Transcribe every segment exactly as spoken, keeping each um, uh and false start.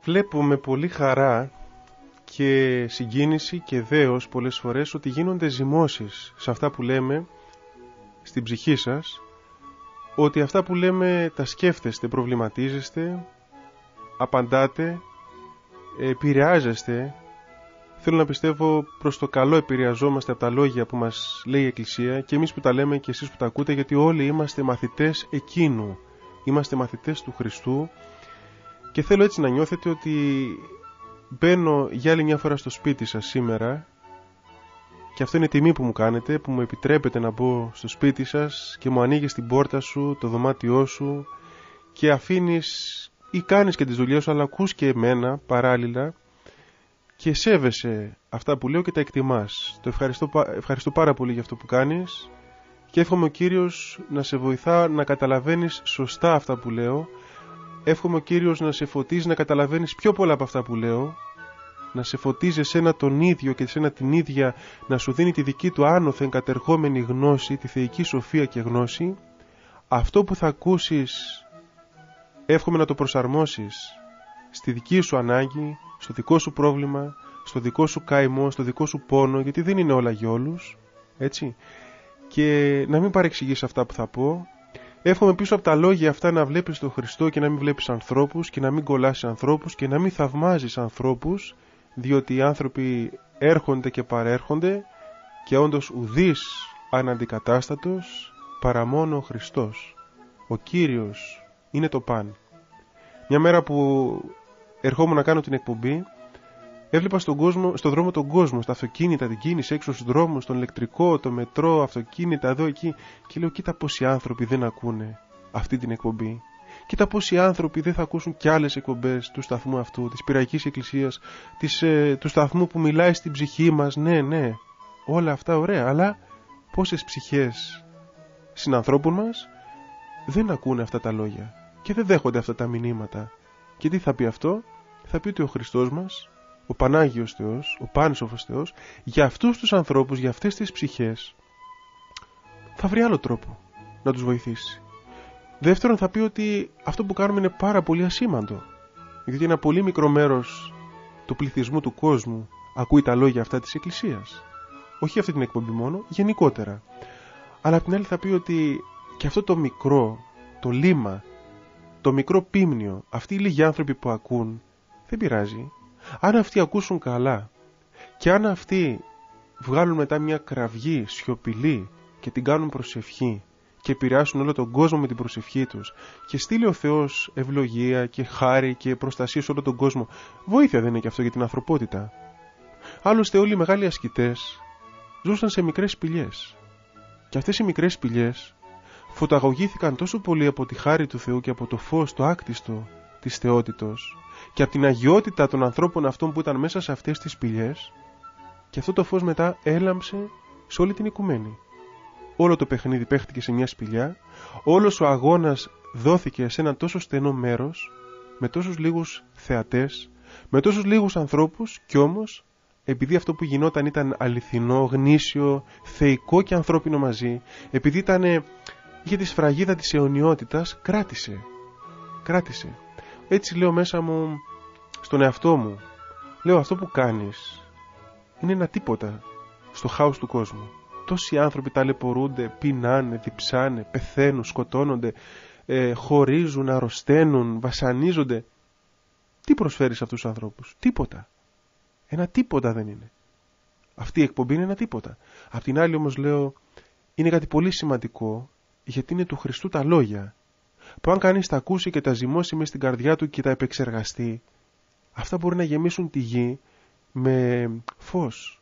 Βλέπω με πολύ χαρά και συγκίνηση και δέος πολλές φορές ότι γίνονται ζυμώσεις σε αυτά που λέμε στην ψυχή σας, ότι αυτά που λέμε τα σκέφτεστε, προβληματίζεστε, απαντάτε, επηρεάζεστε. Θέλω να πιστεύω προς το καλό επηρεαζόμαστε από τα λόγια που μας λέει η Εκκλησία, και εμείς που τα λέμε και εσείς που τα ακούτε, γιατί όλοι είμαστε μαθητές εκείνου, είμαστε μαθητές του Χριστού. Και θέλω έτσι να νιώθετε ότι μπαίνω για άλλη μια φορά στο σπίτι σας σήμερα, και αυτό είναι τιμή που μου κάνετε, που μου επιτρέπετε να μπω στο σπίτι σας και μου ανοίγεις την πόρτα σου, το δωμάτιό σου, και αφήνεις ή κάνεις και τις δουλειές σου, αλλά ακούς και εμένα παράλληλα και σέβεσαι αυτά που λέω και τα εκτιμάς. Το ευχαριστώ, ευχαριστώ πάρα πολύ για αυτό που κάνεις, και εύχομαι ο Κύριος να σε βοηθά να καταλαβαίνεις σωστά αυτά που λέω. Εύχομαι ο Κύριος να σε φωτίζει να καταλαβαίνεις πιο πολλά από αυτά που λέω, να σε φωτίζει εσένα τον ίδιο και εσένα την ίδια, να σου δίνει τη δική του άνωθεν κατερχόμενη γνώση, τη θεϊκή σοφία και γνώση. Αυτό που θα ακούσεις εύχομαι να το προσαρμόσεις στη δική σου ανάγκη, στο δικό σου πρόβλημα, στο δικό σου καημό, στο δικό σου πόνο, γιατί δεν είναι όλα για όλους, έτσι, και να μην παρεξηγείς αυτά που θα πω. Εύχομαι πίσω από τα λόγια αυτά να βλέπεις τον Χριστό και να μην βλέπεις ανθρώπους, και να μην κολλάς ανθρώπους και να μην θαυμάζεις ανθρώπους, διότι οι άνθρωποι έρχονται και παρέρχονται και όντως ουδής αναντικατάστατος παρά μόνο ο Χριστός. Ο Κύριος είναι το παν. Μια μέρα που ερχόμουν να κάνω την εκπομπή, έβλεπα στον κόσμο, στον δρόμο τον κόσμο, στα αυτοκίνητα, την κίνηση έξω στους δρόμους, τον ηλεκτρικό, το μετρό, αυτοκίνητα εδώ εκεί, και λέω κοίτα πόσοι άνθρωποι δεν ακούνε αυτή την εκπομπή. Κοίτα πόσοι άνθρωποι δεν θα ακούσουν κι άλλες εκπομπές του σταθμού αυτού, της Πυραϊκής Εκκλησίας, της, ε, του σταθμού που μιλάει στην ψυχή μας. Ναι, ναι, όλα αυτά ωραία, αλλά πόσες ψυχές συνανθρώπων μας δεν ακούνε αυτά τα λόγια και δεν δέχονται αυτά τα μηνύματα. Και τι θα πει αυτό? Θα πει ότι ο Χριστός μας, ο Πανάγιος Θεός, ο Πάνσοφος Θεός, για αυτούς τους ανθρώπους, για αυτές τις ψυχές, θα βρει άλλο τρόπο να τους βοηθήσει. Δεύτερον, θα πει ότι αυτό που κάνουμε είναι πάρα πολύ ασήμαντο, γιατί ένα πολύ μικρό μέρος του πληθυσμού του κόσμου ακούει τα λόγια αυτά της Εκκλησίας. Όχι αυτή την εκπομπή μόνο, γενικότερα. Αλλά απ' την άλλη θα πει ότι και αυτό το μικρό, το λίμα, το μικρό πίμνιο, αυτοί οι λίγοι άνθρωποι που ακούν, δεν πειράζει. Αν αυτοί ακούσουν καλά και αν αυτοί βγάλουν μετά μια κραυγή σιωπηλή και την κάνουν προσευχή και επηρεάσουν όλο τον κόσμο με την προσευχή τους, και στείλει ο Θεός ευλογία και χάρη και προστασία σε όλο τον κόσμο, βοήθεια δεν είναι και αυτό για την ανθρωπότητα? Άλλωστε όλοι οι μεγάλοι ασκητές ζούσαν σε μικρές σπηλιές, και αυτές οι μικρές σπηλιές φωταγωγήθηκαν τόσο πολύ από τη χάρη του Θεού και από το φως το άκτιστο της θεότητος και από την αγιότητα των ανθρώπων αυτών που ήταν μέσα σε αυτές τις σπηλιές, και αυτό το φως μετά έλαμψε σε όλη την οικουμένη. Όλο το παιχνίδι παίχτηκε σε μια σπηλιά, όλος ο αγώνας δόθηκε σε ένα τόσο στενό μέρος, με τόσους λίγους θεατές, με τόσους λίγους ανθρώπους, κι όμως επειδή αυτό που γινόταν ήταν αληθινό, γνήσιο, θεϊκό και ανθρώπινο μαζί, επειδή ήταν για τη σφραγίδα της αιωνιότητας, κράτησε. Κράτησε. Έτσι λέω μέσα μου, στον εαυτό μου, λέω αυτό που κάνεις είναι ένα τίποτα στο χάος του κόσμου. Τόσοι άνθρωποι ταλαιπωρούνται, πεινάνε, διψάνε, πεθαίνουν, σκοτώνονται, ε, χωρίζουν, αρρωσταίνουν, βασανίζονται. Τι προσφέρεις σε αυτούς τους ανθρώπους? Τίποτα. Ένα τίποτα δεν είναι. Αυτή η εκπομπή είναι ένα τίποτα. Απ' την άλλη όμως λέω, είναι κάτι πολύ σημαντικό, γιατί είναι του Χριστού τα λόγια, που αν κανείς τα ακούσει και τα ζυμώσει μες στην καρδιά του και τα επεξεργαστεί, αυτά μπορεί να γεμίσουν τη γη με φως,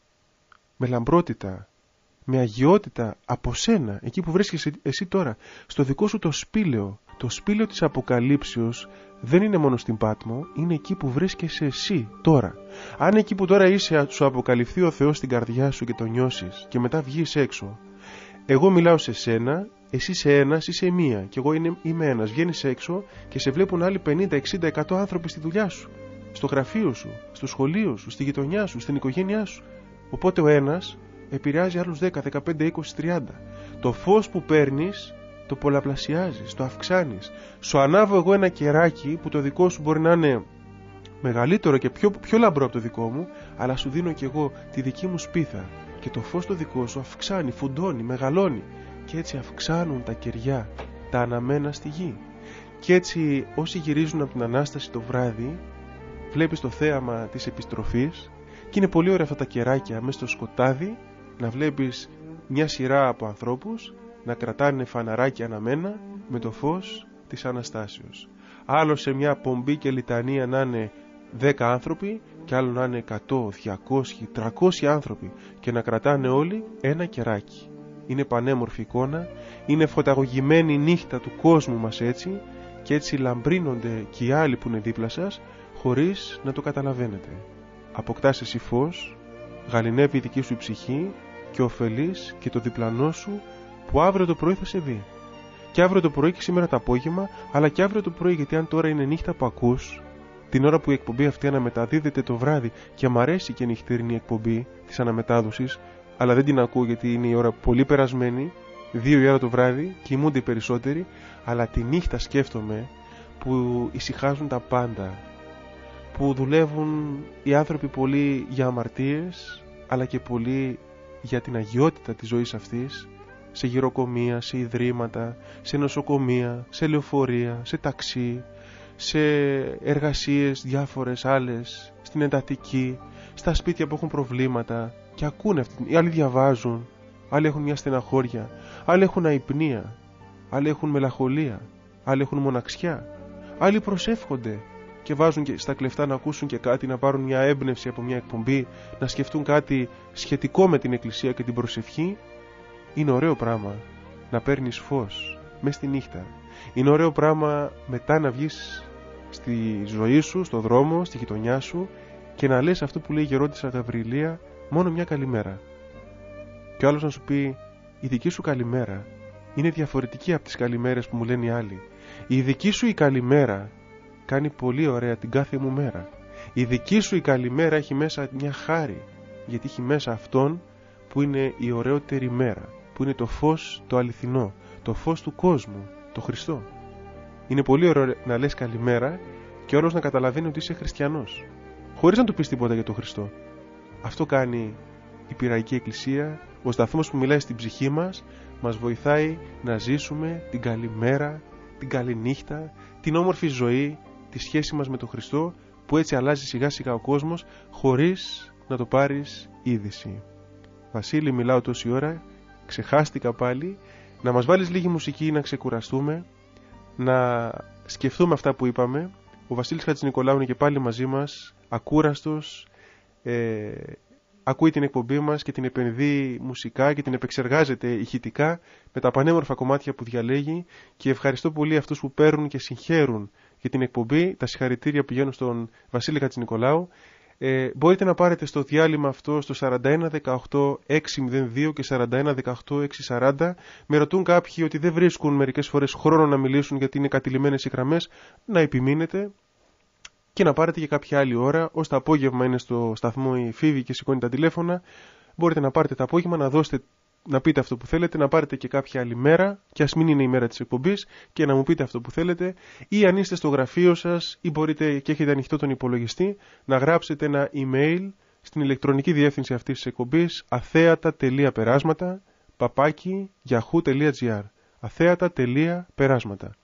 με λαμπρότητα, με αγιότητα από σένα, εκεί που βρίσκεσαι εσύ τώρα, στο δικό σου το σπήλαιο. Το σπήλαιο της Αποκαλύψεως δεν είναι μόνο στην Πάτμο, είναι εκεί που βρίσκεσαι εσύ τώρα. Αν εκεί που τώρα είσαι σου αποκαλυφθεί ο Θεός στην καρδιά σου και το νιώσεις και μετά βγεις έξω, εγώ μιλάω σε σένα, εσύ σε ένας, είσαι μία και εγώ είναι, είμαι ένας. Βγαίνεις έξω και σε βλέπουν άλλοι πενήντα, εξήντα, εκατό άνθρωποι στη δουλειά σου, στο γραφείο σου, στο σχολείο σου, στη γειτονιά σου, στην οικογένειά σου. Οπότε ο ένας επηρεάζει άλλους δέκα, δεκαπέντε, είκοσι, τριάντα. Το φως που παίρνεις το πολλαπλασιάζεις, το αυξάνεις. Σου ανάβω εγώ ένα κεράκι που το δικό σου μπορεί να είναι μεγαλύτερο και πιο, πιο λαμπρό από το δικό μου, αλλά σου δίνω κι εγώ τη δική μου σπίθα και το φως το δικό σου αυξάνει, φουντώνει, μεγαλώνει και έτσι αυξάνουν τα κεριά, τα αναμένα στη γη. Και έτσι όσοι γυρίζουν από την Ανάσταση το βράδυ, βλέπεις το θέαμα της επιστροφής και είναι πολύ ωραία αυτά τα κεράκια μέσα στο σκοτάδι, να βλέπεις μια σειρά από ανθρώπους να κρατάνε φαναράκια αναμένα με το φως της Αναστάσεως. Άλλο σε μια πομπή και λιτανία να είναι δέκα άνθρωποι και άλλο να είναι εκατό, διακόσιοι, τριακόσιοι άνθρωποι και να κρατάνε όλοι ένα κεράκι. Είναι πανέμορφη εικόνα, είναι φωταγωγημένη η νύχτα του κόσμου μας έτσι και έτσι λαμπρύνονται και οι άλλοι που είναι δίπλα σας χωρίς να το καταλαβαίνετε. Αποκτάς εσύ φως, γαληνεύει η δική σου ψυχή και ωφελείς και το διπλανό σου που αύριο το πρωί θα σε δει. Και αύριο το πρωί και σήμερα το απόγευμα, αλλά και αύριο το πρωί, γιατί αν τώρα είναι νύχτα που ακούς, την ώρα που η εκπομπή αυτή αναμεταδίδεται το βράδυ και μ' αρέσει και νυχτερινή εκπομπή της αναμετάδοσης, αλλά δεν την ακούω γιατί είναι η ώρα πολύ περασμένη, δύο η ώρα το βράδυ, κοιμούνται οι περισσότεροι, αλλά τη νύχτα σκέφτομαι που ησυχάζουν τα πάντα, που δουλεύουν οι άνθρωποι πολύ για αμαρτίες, αλλά και πολύ για την αγιότητα της ζωής αυτής, σε γυροκομεία, σε ιδρύματα, σε νοσοκομεία, σε λεωφορεία, σε ταξί, σε εργασίες διάφορες άλλες, στην εντατική, στα σπίτια που έχουν προβλήματα και ακούνε αυτοί. Οι άλλοι διαβάζουν, άλλοι έχουν μια στεναχώρια, άλλοι έχουν αϊπνία, άλλοι έχουν μελαγχολία, άλλοι έχουν μοναξιά, άλλοι προσεύχονται και βάζουν και στα κλεφτά να ακούσουν και κάτι, να πάρουν μια έμπνευση από μια εκπομπή, να σκεφτούν κάτι σχετικό με την Εκκλησία και την προσευχή. Είναι ωραίο πράγμα να παίρνεις φως μες στη νύχτα. Είναι ωραίο πράγμα μετά να βγεις στη ζωή σου, στο δρόμο, στη γειτονιά σου και να λες αυτό που λέει η γερόντισσα Γαβριλία, μόνο μια καλημέρα. Και ο άλλος να σου πει, η δική σου καλημέρα είναι διαφορετική από τις καλημέρες που μου λένε οι άλλοι. Η δική σου η καλημέρα κάνει πολύ ωραία την κάθε μου μέρα. Η δική σου η καλημέρα έχει μέσα μια χάρη, γιατί έχει μέσα αυτόν που είναι η ωραιότερη μέρα, που είναι το φως το αληθινό, το φως του κόσμου, το Χριστό. Είναι πολύ ωραίο να λες καλημέρα και όλος να καταλαβαίνει ότι είσαι χριστιανός, χωρίς να του πεις τίποτα για τον Χριστό. Αυτό κάνει η Πειραϊκή Εκκλησία, ο σταθμός που μιλάει στην ψυχή μας, μας βοηθάει να ζήσουμε την καλημέρα, την καληνύχτα, την όμορφη ζωή, τη σχέση μας με τον Χριστό, που έτσι αλλάζει σιγά σιγά ο κόσμος χωρίς να το πάρεις είδηση. Βασίλη, μιλάω τόση ώρα, ξεχάστηκα πάλι. Να μας βάλεις λίγη μουσική να ξεκουραστούμε, να σκεφτούμε αυτά που είπαμε. Ο Βασίλης Χατζηνικολάου είναι και πάλι μαζί μας, ακούραστος, ε, ακούει την εκπομπή μας και την επενδύει μουσικά και την επεξεργάζεται ηχητικά με τα πανέμορφα κομμάτια που διαλέγει, και ευχαριστώ πολύ αυτούς που παίρνουν και συγχαίρουν για την εκπομπή. Τα συγχαρητήρια πηγαίνουν στον Βασίλη Χατζηνικολάου. Ε, μπορείτε να πάρετε στο διάλειμμα αυτό στο σαράντα ένα δεκαοκτώ εξακόσια δύο και σαράντα ένα δεκαοκτώ εξακόσια σαράντα. Με ρωτούν κάποιοι ότι δεν βρίσκουν μερικές φορές χρόνο να μιλήσουν γιατί είναι κατηλημμένες οι γραμμές. Να επιμείνετε και να πάρετε και κάποια άλλη ώρα. Ως το απόγευμα είναι στο σταθμό η Φίβη και σηκώνει τα τηλέφωνα. Μπορείτε να πάρετε το απόγευμα, να δώσετε, να πείτε αυτό που θέλετε, να πάρετε και κάποια άλλη μέρα, και ας μην είναι η μέρα της εκπομπής, και να μου πείτε αυτό που θέλετε, ή αν είστε στο γραφείο σας ή μπορείτε και έχετε ανοιχτό τον υπολογιστή, να γράψετε ένα email στην ηλεκτρονική διεύθυνση αυτής της εκπομπής, αθέατα.περάσματα παπάκι yahoo.gr, αθέατα.περάσματα.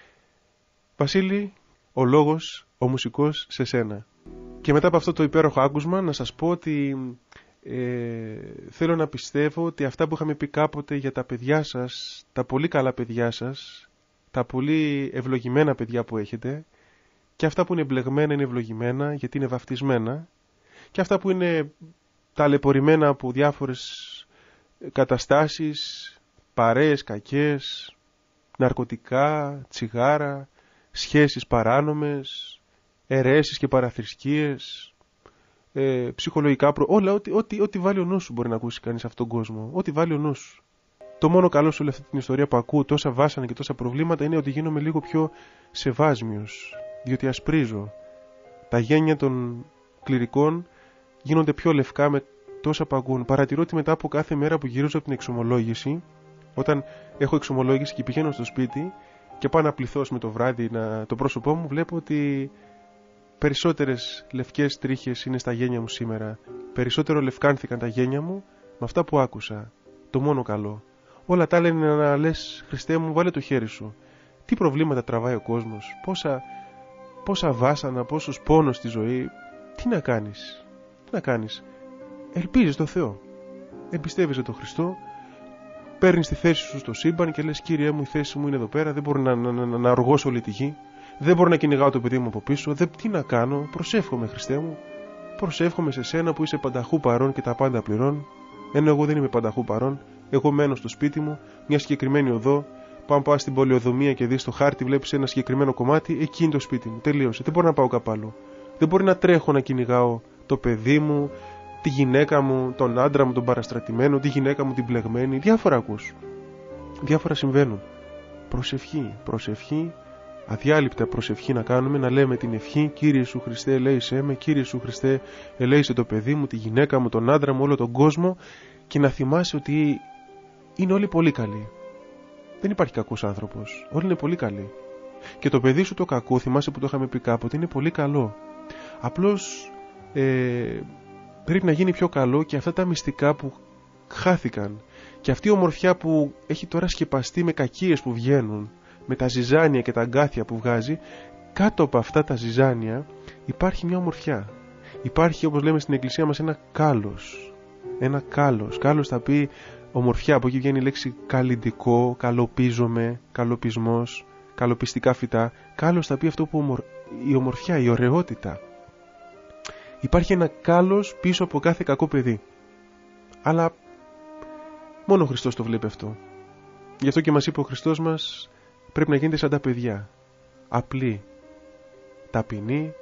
Βασίλη, ο λόγος, ο μουσικός σε σένα. Και μετά από αυτό το υπέροχο άκουσμα να σας πω ότι Ε, θέλω να πιστεύω ότι αυτά που είχαμε πει κάποτε για τα παιδιά σας, τα πολύ καλά παιδιά σας, τα πολύ ευλογημένα παιδιά που έχετε, και αυτά που είναι μπλεγμένα είναι ευλογημένα γιατί είναι βαφτισμένα, και αυτά που είναι ταλαιπωρημένα από διάφορες καταστάσεις, παρέες κακές, ναρκωτικά, τσιγάρα, σχέσεις παράνομες, αιρέσεις και παραθρησκείες, Ε, ψυχολογικά, προ... όλα, ό,τι, ό,τι, ό,τι βάλει ο νους σου μπορεί να ακούσει κανείς αυτόν τον κόσμο. Ό,τι βάλει ο νους σου. Το μόνο καλό σε όλη αυτή την ιστορία που ακούω, τόσα βάσανα και τόσα προβλήματα, είναι ότι γίνομαι λίγο πιο σεβάσμιος. Διότι ασπρίζω. Τα γένια των κληρικών γίνονται πιο λευκά με τόσα που ακούν. Παρατηρώ ότι μετά από κάθε μέρα που γυρίζω από την εξομολόγηση, όταν έχω εξομολόγηση και πηγαίνω στο σπίτι και πάω να πληθώ με το βράδυ να... το πρόσωπό μου, βλέπω ότι περισσότερες λευκές τρίχες είναι στα γένια μου σήμερα. Περισσότερο λευκάνθηκαν τα γένια μου με αυτά που άκουσα. Το μόνο καλό. Όλα τα άλλα είναι να λες, Χριστέ μου, βάλε το χέρι σου. Τι προβλήματα τραβάει ο κόσμος, πόσα, πόσα βάσανα, πόσος πόνος στη ζωή. Τι να κάνεις, τι να κάνεις. Ελπίζεις το Θεό. Εμπιστεύεσαι τον Χριστό. Παίρνεις τη θέση σου στο σύμπαν και λες, Κύριε μου, η θέση μου είναι εδώ πέρα. Δεν μπορώ να, να, να, να οργώσω όλη τη γη. Δεν μπορώ να κυνηγάω το παιδί μου από πίσω. Δεν, τι να κάνω. Προσεύχομαι, Χριστέ μου. Προσεύχομαι σε σένα που είσαι πανταχού παρών και τα πάντα πληρών. Ενώ εγώ δεν είμαι πανταχού παρών. Εγώ μένω στο σπίτι μου, μια συγκεκριμένη οδό. Πάω πάω στην πολεοδομία και δεις στο χάρτη, βλέπεις ένα συγκεκριμένο κομμάτι. Εκεί είναι το σπίτι μου. Τελείωσε. Δεν μπορώ να πάω κάπου αλλού. Δεν μπορεί να τρέχω να κυνηγάω το παιδί μου, τη γυναίκα μου, τον άντρα μου, τον παραστρατημένο, τη γυναίκα μου την πλεγμένη. Διάφορα ακούς. Διάφορα συμβαίνουν. Προσευχή, προσευχή, αδιάλειπτα προσευχή να κάνουμε, να λέμε την ευχή, Κύριε Ιησού Χριστέ, ελέησέ με, Κύριε Ιησού Χριστέ, ελέησε το παιδί μου, τη γυναίκα μου, τον άντρα μου, όλο τον κόσμο, και να θυμάσαι ότι είναι όλοι πολύ καλοί. Δεν υπάρχει κακός άνθρωπος. Όλοι είναι πολύ καλοί. Και το παιδί σου το κακό, θυμάσαι που το είχαμε πει κάποτε, είναι πολύ καλό. Απλώς ε, πρέπει να γίνει πιο καλό, και αυτά τα μυστικά που χάθηκαν και αυτή η ομορφιά που έχει τώρα σκεπαστεί με κακίες που βγαίνουν, με τα ζυζάνια και τα αγκάθια που βγάζει, κάτω από αυτά τα ζυζάνια υπάρχει μια ομορφιά. Υπάρχει, όπως λέμε στην εκκλησία μας, ένα κάλος. Ένα κάλος. Κάλος θα πει ομορφιά. Από εκεί βγαίνει η λέξη καλλιντικό, καλοπίζομαι, καλοπισμός, καλοπιστικά φυτά. Κάλος θα πει αυτό που ομορ... η ομορφιά, η ωραιότητα. Υπάρχει ένα κάλος πίσω από κάθε κακό παιδί. Αλλά μόνο ο Χριστός το βλέπει αυτό. Γι' αυτό και μας είπε ο Χριστός μας, πρέπει να γίνετε σαν τα παιδιά. Απλοί, ταπεινοί,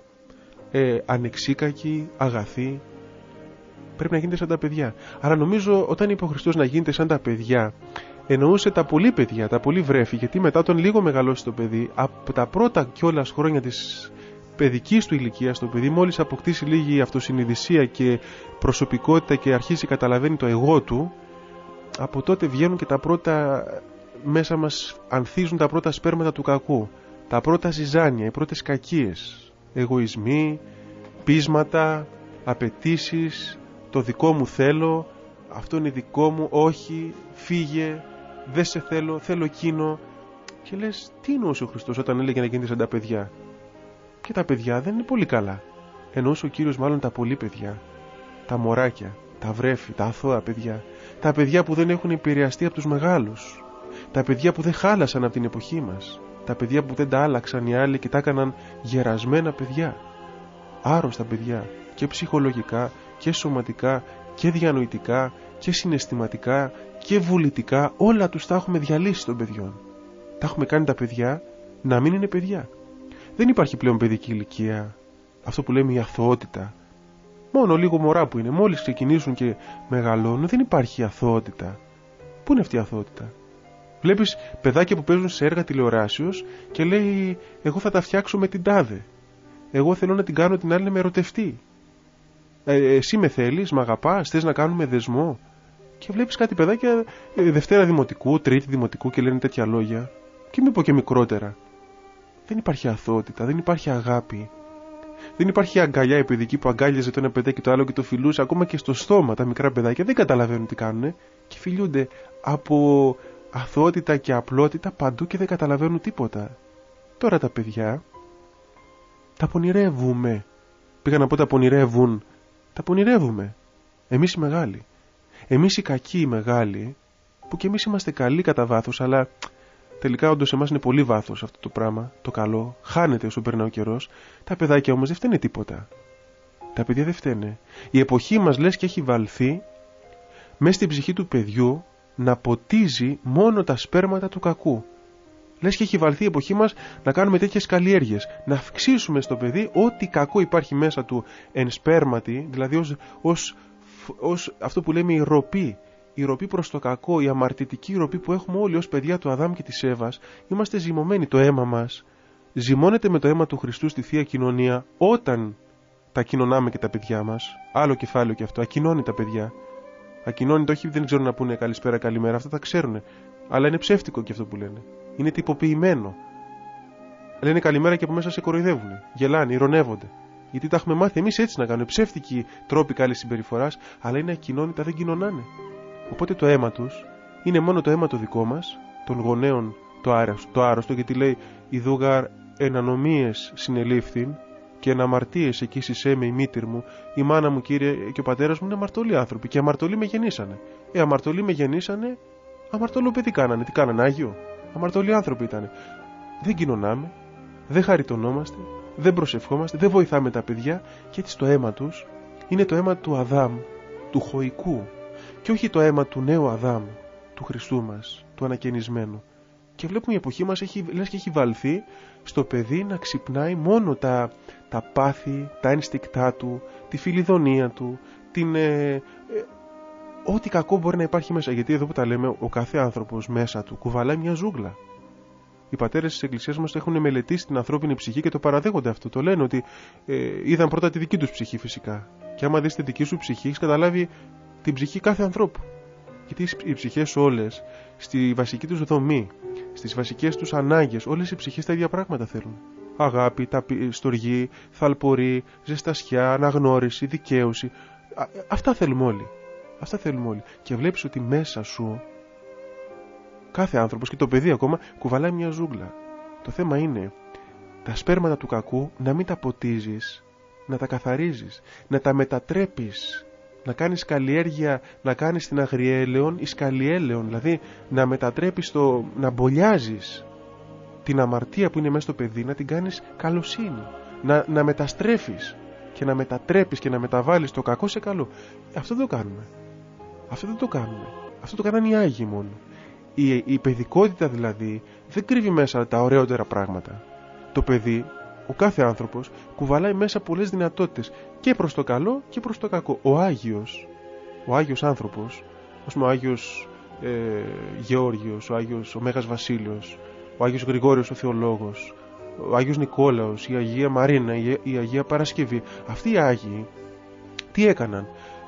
ε, ανεξίκακοι, αγαθοί. Πρέπει να γίνετε σαν τα παιδιά. Άρα νομίζω όταν είπε ο Χριστός να γίνετε σαν τα παιδιά, εννοούσε τα πολύ παιδιά, τα πολύ βρέφη, γιατί μετά όταν λίγο μεγαλώσει το παιδί, από τα πρώτα κιόλας χρόνια της παιδικής του ηλικίας, το παιδί μόλις αποκτήσει λίγη αυτοσυνειδησία και προσωπικότητα και αρχίσει καταλαβαίνει το εγώ του, από τότε βγαίνουν και τα πρώτα, μέσα μας ανθίζουν τα πρώτα σπέρματα του κακού, τα πρώτα ζυζάνια, οι πρώτες κακίες, εγωισμοί, πείσματα, απαιτήσεις, το δικό μου θέλω, αυτό είναι δικό μου, όχι, φύγε, δεν σε θέλω, θέλω εκείνο. Και λες, τι εννοούσε ο Χριστός όταν έλεγε να γίνετε σαν τα παιδιά? Και τα παιδιά δεν είναι πολύ καλά. Εννοούσε ο Κύριος μάλλον τα πολύ παιδιά, τα μωράκια, τα βρέφη, τα αθώα παιδιά, τα παιδιά που δεν έχουν επηρεαστεί από τους μεγάλους, τα παιδιά που δεν χάλασαν από την εποχή μας, τα παιδιά που δεν τα άλλαξαν οι άλλοι και τα έκαναν γερασμένα παιδιά, άρρωστα παιδιά, και ψυχολογικά και σωματικά και διανοητικά και συναισθηματικά και βουλητικά, όλα τους τα έχουμε διαλύσει των παιδιών. Τα έχουμε κάνει τα παιδιά να μην είναι παιδιά. Δεν υπάρχει πλέον παιδική ηλικία, αυτό που λέμε η αθωότητα. Μόνο λίγο μωρά που είναι, μόλις ξεκινήσουν και μεγαλώνουν, δεν υπάρχει αθωότητα. Πού είναι αυτή η αθωότητα? Βλέπεις παιδάκια που παίζουν σε έργα τηλεοράσεως και λέει, εγώ θα τα φτιάξω με την τάδε, εγώ θέλω να την κάνω την άλλη να με ερωτευτεί, ε, εσύ με θέλεις, με αγαπάς, θες να κάνουμε δεσμό? Και βλέπεις κάτι παιδάκια ε, Δευτέρα Δημοτικού, Τρίτη Δημοτικού και λένε τέτοια λόγια, και μην πω και μικρότερα. Δεν υπάρχει αθωότητα, δεν υπάρχει αγάπη. Δεν υπάρχει αγκαλιά η παιδική που αγκάλιαζε το ένα παιδάκι το άλλο και το φιλούσε ακόμα και στο στόμα. Τα μικρά παιδάκια δεν καταλαβαίνουν τι κάνουν και φιλούνται από αθωότητα και απλότητα παντού και δεν καταλαβαίνουν τίποτα. Τώρα τα παιδιά τα πονηρεύουμε. Πήγα να πω τα πονηρεύουν. Τα πονηρεύουμε. Εμείς οι μεγάλοι. Εμείς οι κακοί οι μεγάλοι, που και εμείς είμαστε καλοί κατά βάθος, αλλά τελικά όντως εμάς είναι πολύ βάθος αυτό το πράγμα, το καλό, χάνεται όσο περνάει ο καιρός. Τα παιδάκια όμως δεν φταίνε τίποτα. Τα παιδιά δεν φταίνε. Η εποχή μας λες και έχει βαλθεί μέσα στην ψυχή του παιδιού να ποτίζει μόνο τα σπέρματα του κακού. Λες και έχει βαλθεί η εποχή μας να κάνουμε τέτοιες καλλιέργειες, να αυξήσουμε στο παιδί ό,τι κακό υπάρχει μέσα του εν σπέρματι, δηλαδή ως, ως, ως αυτό που λέμε η ροπή. Η ροπή προς το κακό, η αμαρτητική ροπή που έχουμε όλοι ως παιδιά του Αδάμ και της Εύας. Είμαστε ζυμωμένοι, το αίμα μας ζυμώνεται με το αίμα του Χριστού στη Θεία Κοινωνία όταν τα κοινωνάμε και τα παιδιά μας. Άλλο κεφάλαιο και αυτό, ακοινώνει τα παιδιά. Ακοινώνει το, όχι δεν ξέρουν να πούνε καλησπέρα, καλημέρα, αυτά τα ξέρουν. Αλλά είναι ψεύτικο και αυτό που λένε. Είναι τυποποιημένο. λένε καλημέρα και από μέσα σε κοροϊδεύουν. Γελάνε, ειρωνεύονται. Γιατί τα έχουμε μάθει εμείς έτσι να κάνουμε. Ψεύτικοι τρόποι καλής συμπεριφοράς, αλλά είναι ακοινώνητα, δεν κοινωνάνε. Οπότε το αίμα τους είναι μόνο το αίμα το δικό μας, των γονέων το άρρωστο, το άρρωστο γιατί λέει η δούγαρ ενανομίες συνελήφθην και εναμαρτίες εκεί συσέμε η μήτηρ μου, η μάνα μου κύριε και ο πατέρας μου είναι αμαρτωλοί άνθρωποι και αμαρτωλοί με γεννήσανε. Ε, αμαρτωλοί με γεννήσανε, αμαρτωλό παιδί κάνανε. Τι κάνανε, Άγιο? Αμαρτωλοί άνθρωποι ήτανε. Δεν κοινωνάμε, δεν χαριτωνόμαστε, δεν προσευχόμαστε, δεν βοηθάμε τα παιδιά και έτσι το αίμα τους είναι το αίμα του Αδάμ, του χωικού και όχι το αίμα του νέου Αδάμ, του Χριστού μας, του ανακαινισμένου. Και βλέπουμε η εποχή μας έχει, λες και έχει βαλθεί στο παιδί να ξυπνάει μόνο τα, τα πάθη, τα ένστικτά του, τη φιλιδονία του, την, ε, ε, ό,τι κακό μπορεί να υπάρχει μέσα. Γιατί εδώ που τα λέμε, ο κάθε άνθρωπος μέσα του κουβαλάει μια ζούγκλα. Οι πατέρες της Εκκλησίας μας έχουν μελετήσει την ανθρώπινη ψυχή και το παραδέχονται αυτό. Το λένε ότι ε, είδαν πρώτα τη δική τους ψυχή φυσικά. Και άμα δεις τη δική σου ψυχή, έχεις καταλάβει την ψυχή κάθε ανθρώπου. Γιατί οι ψυχές όλες, στη βασική τους δομή, στις βασικές τους ανάγκες, όλες οι ψυχές τα ίδια πράγματα θέλουν. Αγάπη, ταπη, στοργή, θαλπορή, ζεστασιά, αναγνώριση, δικαίωση. Α, αυτά θέλουμε όλοι. Αυτά θέλουμε όλοι. Και βλέπεις ότι μέσα σου κάθε άνθρωπος και το παιδί ακόμα κουβαλάει μια ζούγκλα. Το θέμα είναι τα σπέρματα του κακού να μην τα ποτίζεις, να τα καθαρίζεις, να τα μετατρέπεις, να κάνεις καλλιέργεια, να κάνεις την αγριέλεον εις καλλιέλεον, δηλαδή να μετατρέπεις το, να μπολιάζεις την αμαρτία που είναι μέσα στο παιδί, να την κάνεις καλοσύνη, να, να μεταστρέφεις και να μετατρέπεις και να μεταβάλεις το κακό σε καλό. Αυτό δεν το κάνουμε. Αυτό δεν το κάνουμε. Αυτό το κάνανε οι Άγιοι μόνο. Η, η παιδικότητα δηλαδή δεν κρύβει μέσα τα ωραιότερα πράγματα. Το παιδί, ο κάθε άνθρωπος, κουβαλάει μέσα πολλές δυνατότητες και προς το καλό και προς το κακό. Ο Άγιος, ο Άγιος άνθρωπος, ας πούμε ο Άγιος ε, Γεώργιος, ο Άγιος ο Μέγας Βασίλειος, ο Άγιος Γρηγόριος ο Θεολόγος, ο Άγιος Νικόλαος, η Αγία Μαρίνα, η, η Αγία Παρασκευή, αυτοί οι Άγιοι τι έκαναν?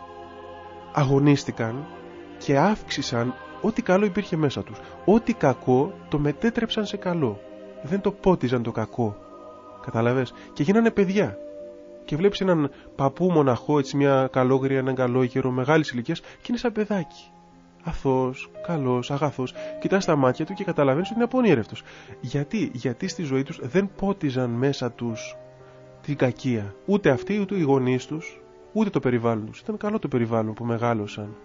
Αγωνίστηκαν και αύξησαν ό,τι καλό υπήρχε μέσα τους. Ό,τι κακό το μετέτρεψαν σε καλό. Δεν το πότιζαν το κακό. Καταλαβες? Και γίνανε παιδιά. Και βλέπεις έναν παππού μοναχό, έτσι μια καλόγρια, έναν καλόγερο μεγάλης ηλικίας και είναι σαν παιδάκι. Αθώος, καλός, αγαθός. Κοιτάς τα μάτια του και καταλαβαίνεις ότι είναι απονήρευτος. Γιατί? Γιατί στη ζωή τους δεν πότιζαν μέσα τους την κακία. Ούτε αυτοί, ούτε οι γονείς τους, ούτε το περιβάλλον τους. Ήταν καλό το περιβάλλον που μεγάλωσαν.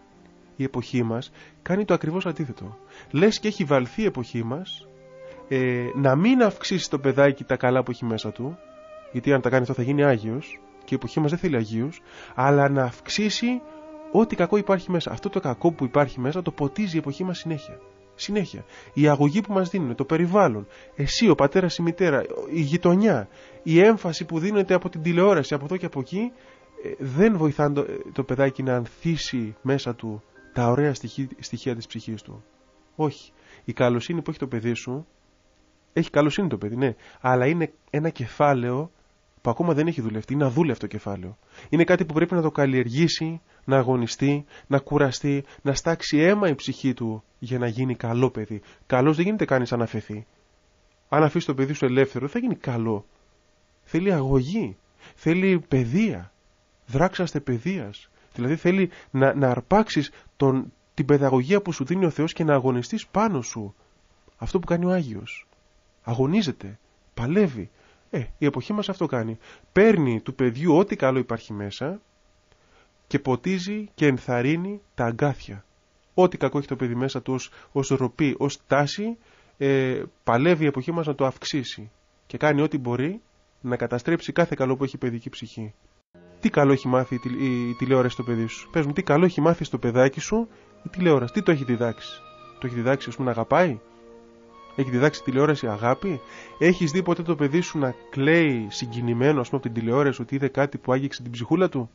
Η εποχή μας κάνει το ακριβώς αντίθετο. Λες και έχει βαλθεί η εποχή μας ε, να μην αυξήσει το παιδάκι τα καλά που έχει μέσα του, γιατί αν τα κάνει αυτό θα γίνει Άγιος και η εποχή μας δεν θέλει Αγίους, αλλά να αυξήσει ό,τι κακό υπάρχει μέσα. Αυτό το κακό που υπάρχει μέσα το ποτίζει η εποχή μας συνέχεια. Συνέχεια. Η αγωγή που μας δίνουν, το περιβάλλον, εσύ, ο πατέρας, η μητέρα, η γειτονιά, η έμφαση που δίνεται από την τηλεόραση, από εδώ και από εκεί, ε, δεν βοηθάνε το, το παιδάκι να ανθίσει μέσα του τα ωραία στοιχεία, στοιχεία της ψυχής του. Όχι. Η καλοσύνη που έχει το παιδί σου, έχει καλοσύνη το παιδί, ναι, αλλά είναι ένα κεφάλαιο που ακόμα δεν έχει δουλευτεί. Είναι αδούλευτο κεφάλαιο. Είναι κάτι που πρέπει να το καλλιεργήσει, να αγωνιστεί, να κουραστεί, να στάξει αίμα η ψυχή του για να γίνει καλό παιδί. Καλός δεν γίνεται κανείς αν αφαιθεί. Αν αφήσει το παιδί σου ελεύθερο, θα γίνει καλό. Θέλει αγωγή, θέλει παιδεία, δράξαστε παιδείας. Δηλαδή θέλει να, να αρπάξεις τον, την παιδαγωγία που σου δίνει ο Θεός και να αγωνιστείς πάνω σου. Αυτό που κάνει ο Άγιος. Αγωνίζεται, παλεύει. Ε, η εποχή μας αυτό κάνει. Παίρνει του παιδιού ό,τι καλό υπάρχει μέσα και ποτίζει και ενθαρρύνει τα αγκάθια. Ό,τι κακό έχει το παιδί μέσα του ως, ως ροπή, ως τάση, ε, παλεύει η εποχή μας να το αυξήσει και κάνει ό,τι μπορεί να καταστρέψει κάθε καλό που έχει η παιδική ψυχή. Τι καλό έχει μάθει η, τη, η, η τηλεόραση στο παιδί σου? Πες μου, τι καλό έχει μάθει στο παιδάκι σου η τηλεόραση? Τι το έχει διδάξει? Το έχει διδάξει, ας πούμε, να αγαπάει? Έχει διδάξει τηλεόραση αγάπη? Έχεις δει ποτέ το παιδί σου να κλαίει συγκινημένο, ας πούμε, από την τηλεόραση ότι είδε κάτι που άγγιξε την ψυχούλα του?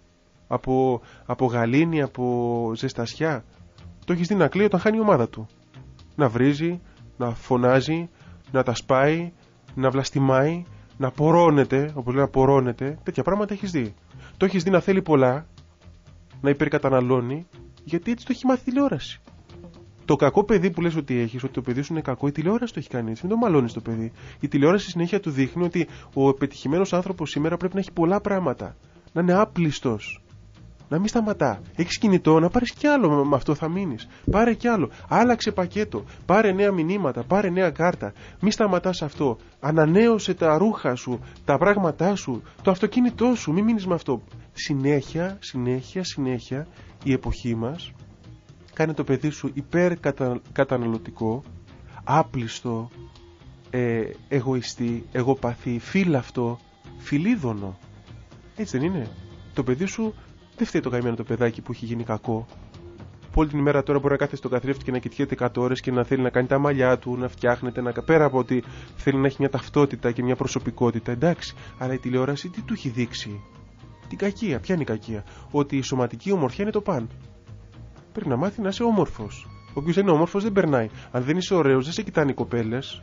Από, από γαλήνη, από ζεστασιά? Το έχεις δει να κλαίει όταν χάνει η ομάδα του? Να βρίζει, να φωνάζει, να τα σπάει, να βλαστημάει, να πορώνεται, όπως λέει, να πορώνεται. Τέτοια πράγματα έχεις δει. Το έχεις δει να θέλει πολλά, να υπερκαταναλώνει, γιατί έτσι το έχει μάθει τηλεόραση. Το κακό παιδί που λες ότι έχεις, ότι το παιδί σου είναι κακό, η τηλεόραση το έχει κάνει έτσι. Μην το μαλώνεις το παιδί. Η τηλεόραση συνέχεια του δείχνει ότι ο πετυχημένος άνθρωπος σήμερα πρέπει να έχει πολλά πράγματα. Να είναι άπλιστος. Να μην σταματά. Έχεις κινητό, να πάρεις κι άλλο, με αυτό θα μείνεις. Πάρε κι άλλο. Άλλαξε πακέτο. Πάρε νέα μηνύματα. Πάρε νέα κάρτα. Μην σταματάς αυτό. Ανανέωσε τα ρούχα σου, τα πράγματά σου, το αυτοκίνητό σου. Μην μείνεις με αυτό. Συνέχεια, συνέχεια, συνέχεια η εποχή μας κάνει το παιδί σου υπερκαταναλωτικό, άπλιστο, ε, εγωιστή, εγωπαθή, φύλαυτο, φιλίδωνο. Έτσι δεν είναι? Το παιδί σου δεν φταίει το καημένο το παιδάκι που έχει γίνει κακό. Που όλη την ημέρα τώρα μπορεί να κάθεται στο καθρέφτη και να κοιτιέται εκατό ώρες και να θέλει να κάνει τα μαλλιά του, να φτιάχνεται, να... πέρα από ότι θέλει να έχει μια ταυτότητα και μια προσωπικότητα. Εντάξει, αλλά η τηλεόραση τι του έχει δείξει? Την κακία. Ποια είναι η κακία? Ότι η σωματική ομορφιά είναι το παν. Πρέπει να μάθει να είσαι όμορφος. Όποιος είναι όμορφος δεν περνάει. Αν δεν είσαι ωραίος, δεν σε κοιτάνε οι κοπέλες.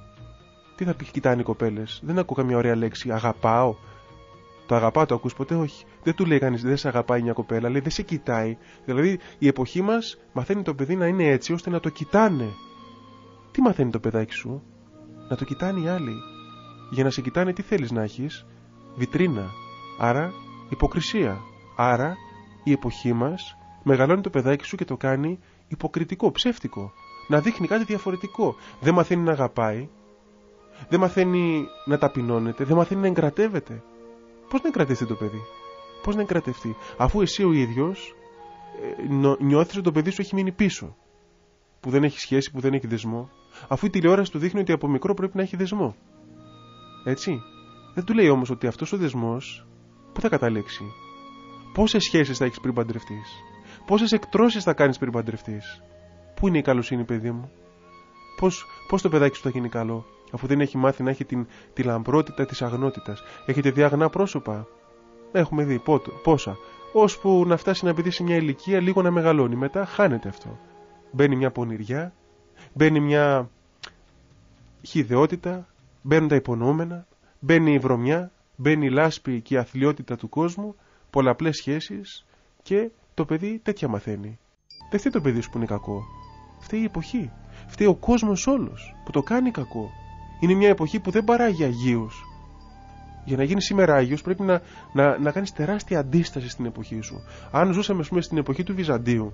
Τι θα πει κοιτάνε οι κοπέλες? Δεν ακούω καμία ωραία λέξη. Αγαπάω. Το αγαπάω, το ακούς ποτέ? Όχι. Δεν του λέει κανείς δεν σε αγαπάει μια κοπέλα, λέει δεν σε κοιτάει. Δηλαδή η εποχή μας μαθαίνει το παιδί να είναι έτσι ώστε να το κοιτάνε. Τι μαθαίνει το παιδάκι σου? Να το κοιτάνε οι άλλοι. Για να σε κοιτάνε τι θέλεις να έχεις? Βιτρίνα. Άρα υποκρισία. Άρα η εποχή μας μεγαλώνει το παιδάκι σου και το κάνει υποκριτικό, ψεύτικο. Να δείχνει κάτι διαφορετικό. Δεν μαθαίνει να αγαπάει. Δεν μαθαίνει να ταπεινώνεται. Δεν μαθαίνει να εγκρατεύεται. Πώς να εγκρατευτεί το παιδί? Πώς να εγκρατευτεί? Αφού εσύ ο ίδιος ε, νιώθεις ότι το παιδί σου έχει μείνει πίσω. Που δεν έχει σχέση, που δεν έχει δεσμό. Αφού η τηλεόραση του δείχνει ότι από μικρό πρέπει να έχει δεσμό. Έτσι. Δεν του λέει όμως ότι αυτός ο δεσμός πού θα καταλήξει? Πόσες σχέσεις θα έχεις πριν παντρευτείς? Πόσες εκτρώσεις θα κάνεις πριν παντρευτείς? Πού είναι η καλοσύνη, παιδί μου? Πώς, πώς το παιδάκι σου θα γίνει καλό, αφού δεν έχει μάθει να έχει την, τη λαμπρότητα της αγνότητας? Έχετε δει αγνά πρόσωπα? Έχουμε δει πότο, πόσα. Ώσπου να φτάσει ένα παιδί σε μια ηλικία, λίγο να μεγαλώνει. Μετά χάνεται αυτό. Μπαίνει μια πονηριά, μπαίνει μια χυδαιότητα, μπαίνουν τα υπονοούμενα, μπαίνει η βρωμιά, μπαίνει η λάσπη και η αθλιότητα του κόσμου, πολλαπλές σχέσεις και το παιδί τέτοια μαθαίνει. Δεν φταίει το παιδί σου που είναι κακό. Φταίει η εποχή. Φταίει ο κόσμος όλος που το κάνει κακό. Είναι μια εποχή που δεν παράγει αγίους. Για να γίνεις σήμερα άγιος πρέπει να, να, να κάνεις τεράστια αντίσταση στην εποχή σου. Αν ζούσαμε, ας πούμε, στην εποχή του Βυζαντίου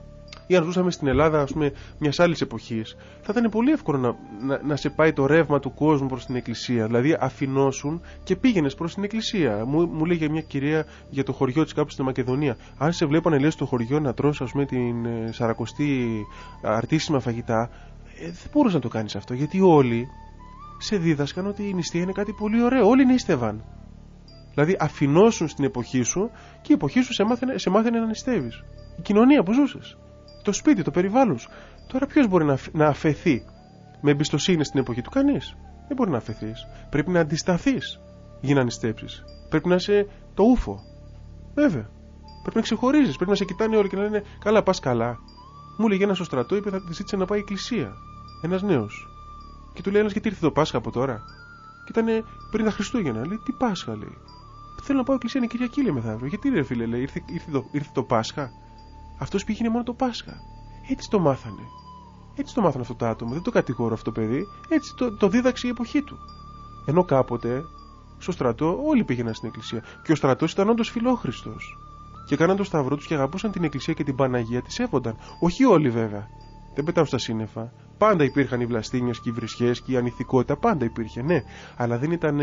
ή αν ζούσαμε στην Ελλάδα, ας πούμε, μιας άλλης εποχής, θα ήταν πολύ εύκολο να, να, να σε πάει το ρεύμα του κόσμου προς την εκκλησία. Δηλαδή αφινώσουν και πήγαινες προς την εκκλησία. Μου, μου λέγε μια κυρία για το χωριό της κάπου στην Μακεδονία. Αν σε βλέπω να λες στο χωριό να τρως, ας πούμε, την ε, σαρακοστή αρτήσιμα φαγητά, ε, δεν μπορείς να το κάνεις αυτό, γιατί όλοι σε δίδασκαν ότι η νηστεία είναι κάτι πολύ ωραίο. Όλοι νήστευαν. Δηλαδή αφινώσουν στην εποχή σου και η εποχή σου σε μάθαινε, σε μάθαινε να νηστεύεις. Η κοινωνία που ζούσες. Το σπίτι, το περιβάλλον σου. Τώρα ποιος μπορεί να, να αφαιθεί με εμπιστοσύνη στην εποχή του? Κανείς. Δεν μπορεί να αφαιθείς. Πρέπει να αντισταθείς για να νηστέψεις. Πρέπει να είσαι το ούφο. Βέβαια. Πρέπει να ξεχωρίζεις. Πρέπει να σε κοιτάνε όλοι και να λένε καλά, πας καλά. Μου έλεγε ένας στο στρατό, είπε θα τη ζήτησε να πάει εκκλησία. Ένας νέος. Και του λέει ένας, γιατί ήρθε το Πάσχα από τώρα? Και ήταν πριν τα Χριστούγεννα. Λέει, τι Πάσχα, λέει? Θέλω να πάω εκκλησία, είναι Κυριακή, λέει, μεθαύριο. Γιατί, ρε φίλε, λέει, ήρθε, ήρθε, το, ήρθε το Πάσχα. Αυτός πήγαινε μόνο το Πάσχα. Έτσι το μάθανε. Έτσι το μάθανε αυτό το άτομο. Δεν το κατηγορώ αυτό το παιδί. Έτσι το, το δίδαξε η εποχή του. Ενώ κάποτε στο στρατό όλοι πήγαιναν στην εκκλησία. Και ο στρατός ήταν όντως φιλόχριστος. Και κάναν το σταυρό τους και αγαπούσαν την εκκλησία και την Παναγία. Τη σέβονταν. Όχι όλοι βέβαια. Δεν πετάω στα σύννεφα. Πάντα υπήρχαν οι βλαστήμιες και οι βρισχές και η ανηθικότητα. Πάντα υπήρχε, ναι. Αλλά δεν ήταν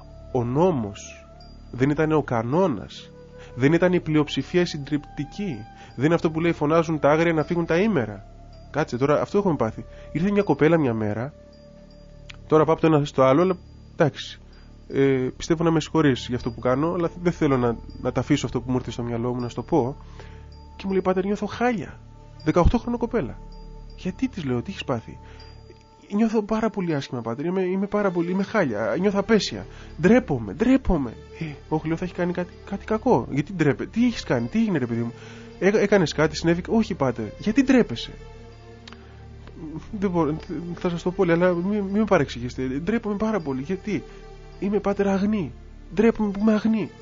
ο νόμος. Δεν ήταν ο κανόνας. Δεν ήταν η πλειοψηφία η συντριπτική. Δεν είναι αυτό που λέει φωνάζουν τα άγρια να φύγουν τα ήμερα. Κάτσε τώρα, αυτό έχουμε πάθει. Ήρθε μια κοπέλα μια μέρα. Τώρα πάω από το ένα στο άλλο, αλλά εντάξει. Ε, πιστεύω να με συγχωρείς για αυτό που κάνω, αλλά δεν θέλω να, να τα αφήσω αυτό που μου ήρθε στο μυαλό μου να σου το πω. Και μου λέει, πάτερ, νιώθω χάλια. δεκαοκτώ χρονο κοπέλα. Γιατί της λέω, τι έχεις πάθει? Νιώθω πάρα πολύ άσχημα, πάτερ. Είμαι, είμαι πάρα πολύ, είμαι χάλια. Νιώθω απέσια. Ντρέπομαι, ντρέπομαι. Ε, όχι, λέω, θα έχει κάνει κάτι, κάτι κακό. Γιατί ντρέπε, τι έχεις κάνει, τι έγινε, ρε παιδί μου? Έ, έκανες κάτι, συνέβη? Όχι, πάτερ. Γιατί ντρέπεσαι? Δεν μπορώ, θα σας το πω, αλλά μην, μην με παρεξηγήσετε. Ντρέπομαι πάρα πολύ. Γιατί? Είμαι, πάτερ, αγνή. Ντρέπομαι που είμαι αγνή.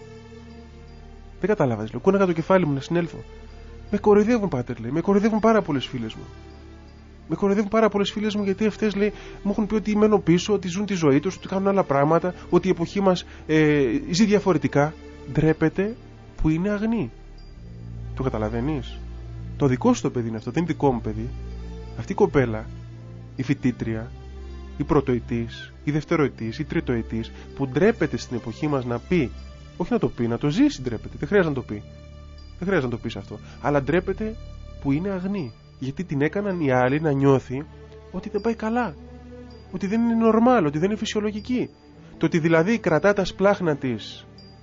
Δεν κατάλαβα, λέω. Κούναγα το κεφάλι μου να συνέλθω. Με κοροϊδεύουν, πάτερ, λέει. Με κοροϊδεύουν πάρα πολλές φίλες μου. Με κοροϊδεύουν πάρα πολλές φίλες μου, γιατί αυτές, λέει, μου έχουν πει ότι μένω πίσω, ότι ζουν τη ζωή τους, ότι κάνουν άλλα πράγματα, ότι η εποχή μας ε, ζει διαφορετικά. Ντρέπεται που είναι αγνή. Το καταλαβαίνεις? Το δικό σου το παιδί είναι αυτό, δεν είναι δικό μου παιδί. Αυτή η κοπέλα, η φοιτήτρια, η πρωτοετής, η δευτεροετής, η τριτοετής, που ντρέπεται στην εποχή μας να πει, όχι να το πει, να το ζήσει, ντρέπεται, δεν χρειάζεται να το πει. Δεν χρειάζεται να το πεις αυτό. Αλλά ντρέπεται που είναι αγνή. Γιατί την έκαναν οι άλλοι να νιώθει ότι δεν πάει καλά. Ότι δεν είναι νορμάλ, ότι δεν είναι φυσιολογική. Το ότι δηλαδή κρατά τα σπλάχνα της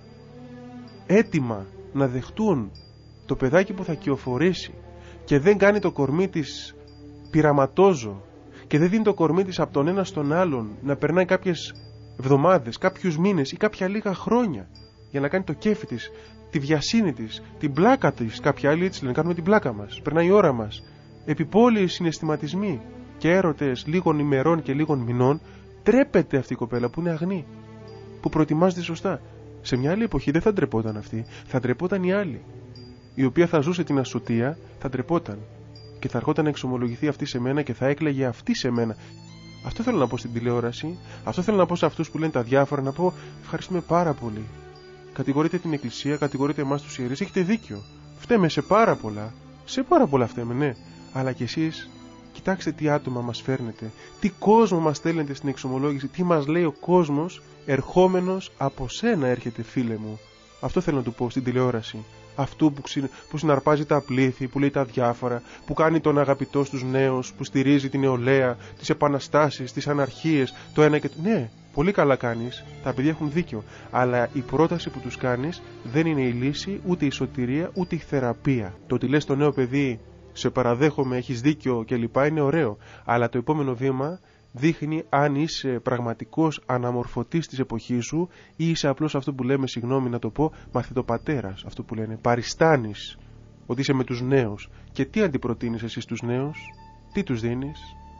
έτοιμα να δεχτούν το παιδάκι που θα κυοφορήσει και δεν κάνει το κορμί της πειραματόζω και δεν δίνει το κορμί της από τον ένα στον άλλον να περνάει κάποιες εβδομάδες, κάποιους μήνες ή κάποια λίγα χρόνια για να κάνει το κέφι της, τη βιασύνη της, την πλάκα της. Κάποιοι άλλοι έτσι λένε, κάνουμε την πλάκα μας, περνάει η ώρα μας. Επιπόλαιοι συναισθηματισμοί και έρωτες λίγων ημερών και λίγων μηνών. Τρέπεται αυτή η κοπέλα που είναι αγνή, που προετοιμάζεται σωστά. Σε μια άλλη εποχή δεν θα ντρεπόταν αυτή, θα ντρεπόταν η άλλη, η οποία θα ζούσε την ασωτεία, θα ντρεπόταν και θα ερχόταν να εξομολογηθεί αυτή σε μένα και θα έκλαιγε αυτή σε μένα. Αυτό θέλω να πω στην τηλεόραση, αυτό θέλω να πω σε αυτούς που λένε τα διάφορα, να πω ευχαριστούμε πάρα πολύ. Κατηγορείτε την Εκκλησία, κατηγορείτε εμάς τους ιερείς, έχετε δίκιο. Φταίμε σε πάρα πολλά, σε πάρα πολλά φταίμε, ναι. Αλλά κι εσείς, κοιτάξτε τι άτομα μας φέρνετε, τι κόσμο μας στέλνετε στην εξομολόγηση, τι μας λέει ο κόσμος ερχόμενος από σένα έρχεται, φίλε μου. Αυτό θέλω να του πω στην τηλεόραση. Αυτού που, ξυ... που συναρπάζει τα πλήθη, που λέει τα διάφορα, που κάνει τον αγαπητό στους νέους, που στηρίζει την νεολαία, τις επαναστάσεις, τις αναρχίες, το ένα και το... Ναι, πολύ καλά κάνεις, τα παιδιά έχουν δίκιο. Αλλά η πρόταση που τους κάνεις δεν είναι η λύση, ούτε η σωτηρία, ούτε η θεραπεία. Το ότι λες στο νέο παιδί, σε παραδέχομαι, έχεις δίκιο κλπ. Είναι ωραίο. Αλλά το επόμενο βήμα δείχνει αν είσαι πραγματικός αναμορφωτής της εποχής σου ή είσαι απλώς αυτό που λέμε, συγγνώμη να το πω, μαθητοπατέρας, αυτό που λένε, παριστάνεις ότι είσαι με τους νέους. Και τι αντιπροτείνεις εσύ στους νέους? Τι τους δίνεις?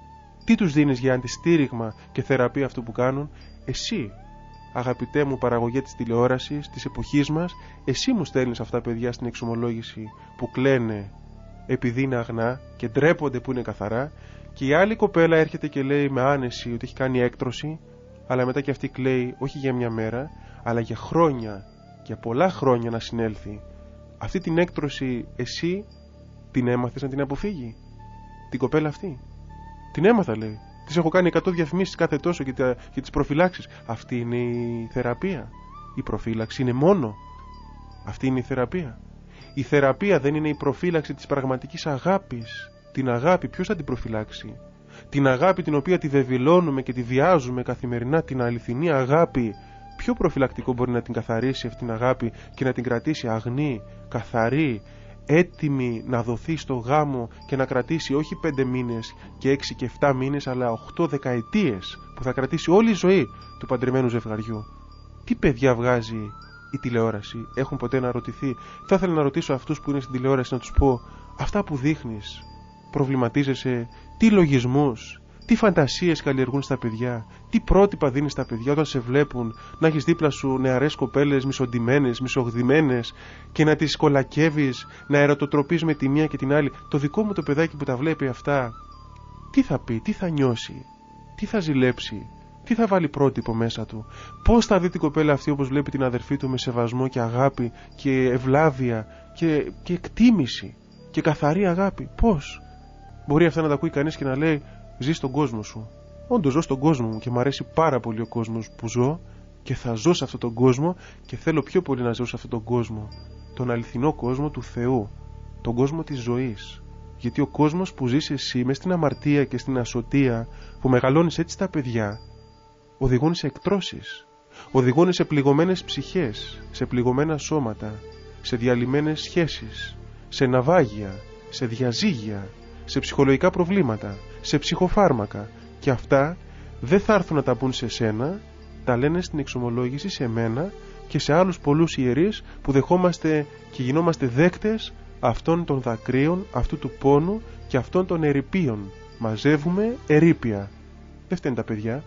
Τι τους δίνεις για αντιστήριγμα και θεραπεία αυτό που κάνουν? Εσύ, αγαπητέ μου παραγωγέ της τηλεόρασης, της εποχής μας, εσύ μου στέλνεις αυτά παιδιά στην εξομολόγηση που κλαίνε επειδή είναι αγνά και ντρέπονται που είναι καθαρά, και η άλλη κοπέλα έρχεται και λέει με άνεση ότι έχει κάνει έκτρωση, αλλά μετά και αυτή κλαίει όχι για μια μέρα, αλλά για χρόνια, για πολλά χρόνια να συνέλθει. Αυτή την έκτρωση εσύ την έμαθες να την αποφύγει? Την κοπέλα αυτή την έμαθα, λέει. Της έχω κάνει εκατό διαφημίσεις κάθε τόσο για, τα, για τις προφυλάξεις. Αυτή είναι η θεραπεία? Η προφύλαξη είναι μόνο? Αυτή είναι η θεραπεία? Η θεραπεία δεν είναι η προφύλαξη της πραγματικής αγάπης? Την αγάπη ποιος θα την προφυλάξει? Την αγάπη την οποία τη βεβηλώνουμε και τη βιάζουμε καθημερινά, την αληθινή αγάπη. Ποιο προφυλακτικό μπορεί να την καθαρίσει αυτήν την αγάπη και να την κρατήσει αγνή, καθαρή, έτοιμη να δοθεί στο γάμο και να κρατήσει όχι πέντε μήνες και έξι και εφτά μήνες, αλλά οχτώ δεκαετίες, που θα κρατήσει όλη η ζωή του παντρεμένου ζευγαριού? Τι παιδιά βγάζει η τηλεόραση? Έχουν ποτέ να ρωτηθεί? Θα ήθελα να ρωτήσω αυτούς που είναι στην τηλεόραση, να τους πω, αυτά που δείχνεις, προβληματίζεσαι τι λογισμούς, τι φαντασίες καλλιεργούν στα παιδιά, τι πρότυπα δίνεις στα παιδιά όταν σε βλέπουν να έχεις δίπλα σου νεαρές κοπέλες μισοντημένες, μισογδημένες και να τις κολακεύεις, να ερωτοτροπείς με τη μία και την άλλη? Το δικό μου το παιδάκι που τα βλέπει αυτά, τι θα πει, τι θα νιώσει, τι θα ζηλέψει, τι θα βάλει πρότυπο μέσα του? Πώς θα δει την κοπέλα αυτή όπως βλέπει την αδερφή του με σεβασμό και αγάπη και ευλάβεια και, και εκτίμηση και καθαρή αγάπη? Πώς μπορεί αυτά να τα ακούει κανείς και να λέει ζει στον κόσμο σου? Όντως ζω στον κόσμο μου και μου αρέσει πάρα πολύ ο κόσμος που ζω και θα ζω σε αυτόν τον κόσμο και θέλω πιο πολύ να ζω σε αυτόν τον κόσμο, τον αληθινό κόσμο του Θεού, τον κόσμο της ζωής. Γιατί ο κόσμος που ζεις εσύ μες στην αμαρτία και στην ασωτεία, που μεγαλώνεις έτσι τα παιδιά, οδηγούν σε εκτρώσεις, οδηγούν σε πληγωμένες ψυχές, σε πληγωμένα σώματα, σε διαλυμένες σχέσεις, σε ναυάγια, σε διαζύγια, σε ψυχολογικά προβλήματα, σε ψυχοφάρμακα. Και αυτά δεν θα έρθουν να τα πούν σε σένα, τα λένε στην εξομολόγηση σε μένα και σε άλλους πολλούς ιερείς που δεχόμαστε και γινόμαστε δέκτες αυτών των δακρύων, αυτού του πόνου και αυτών των ερειπίων. Μαζεύουμε ερείπια. Δεν φταίνουν τα παιδιά.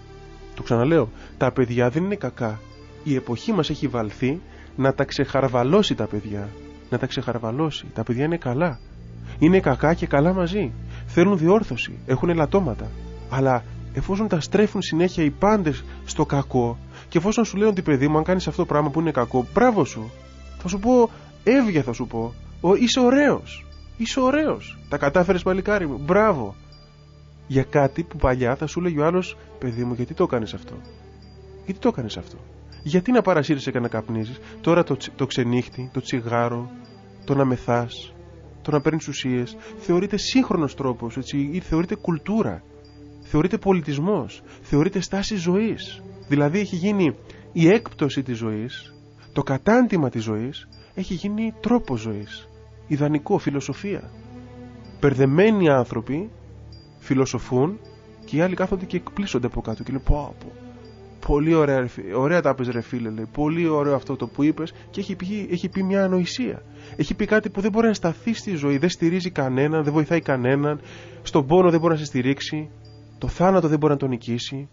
Το ξαναλέω, τα παιδιά δεν είναι κακά. Η εποχή μας έχει βαλθεί να τα ξεχαρβαλώσει τα παιδιά. Να τα ξεχαρβαλώσει. Τα παιδιά είναι καλά. Είναι κακά και καλά μαζί. θέλουν διόρθωση, έχουν ελαττώματα. Αλλά εφόσον τα στρέφουν συνέχεια οι πάντες στο κακό, και εφόσον σου λένε ότι παιδί μου, αν κάνεις αυτό το πράγμα που είναι κακό, μπράβο σου, θα σου πω, έβγε θα σου πω, ο, είσαι ωραίος, είσαι ωραίος, τα κατάφερες παλικάρι μου, μπράβο. Για κάτι που παλιά θα σου λέγει ο άλλος, παιδί μου, γιατί το έκανες αυτό, γιατί το έκανες αυτό, γιατί να παρασύρεσαι και να καπνίζεις. Τώρα το, το ξενύχτη, το τσιγάρο, το να μεθάς, το να παίρνεις ουσίες, θεωρείται σύγχρονος τρόπος, έτσι, ή θεωρείται κουλτούρα, θεωρείται πολιτισμός, θεωρείται στάση ζωής. Δηλαδή έχει γίνει η έκπτωση της ζωής, το κατάντημα της ζωής, έχει γίνει τρόπος ζωής, ιδανικό, φιλοσοφία. Μπερδεμένοι άνθρωποι φιλοσοφούν και οι άλλοι κάθονται και εκπλήσονται από κάτω και λένε πω, πω, πολύ ωραία, ωραία τα πες ρε φίλε, λέει, πολύ ωραίο αυτό το που είπες, και έχει πει, έχει πει μια ανοησία. Έχει πει κάτι που δεν μπορεί να σταθεί στη ζωή, δεν στηρίζει κανέναν, δεν βοηθάει κανέναν, στον πόνο δεν μπορεί να σε στηρίξει, το θάνατο δεν μπορεί να τον νικήσει.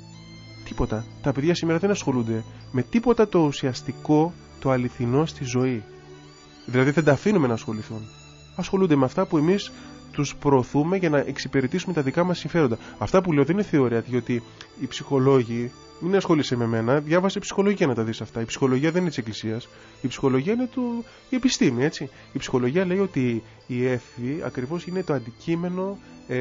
Τίποτα. Τα παιδιά σήμερα δεν ασχολούνται με τίποτα το ουσιαστικό, το αληθινό στη ζωή. Δηλαδή δεν τα αφήνουμε να ασχοληθούν. Ασχολούνται με αυτά που εμείς τους προωθούμε για να εξυπηρετήσουμε τα δικά μας συμφέροντα. Αυτά που λέω δεν είναι θεωρία, διότι οι ψυχολόγοι, μην ασχολείσαι με μένα, διάβασε ψυχολογία να τα δεις αυτά. Η ψυχολογία δεν είναι της Εκκλησίας. Η ψυχολογία είναι του... η επιστήμη, έτσι. Η ψυχολογία λέει ότι η έφη ακριβώς είναι το αντικείμενο ε,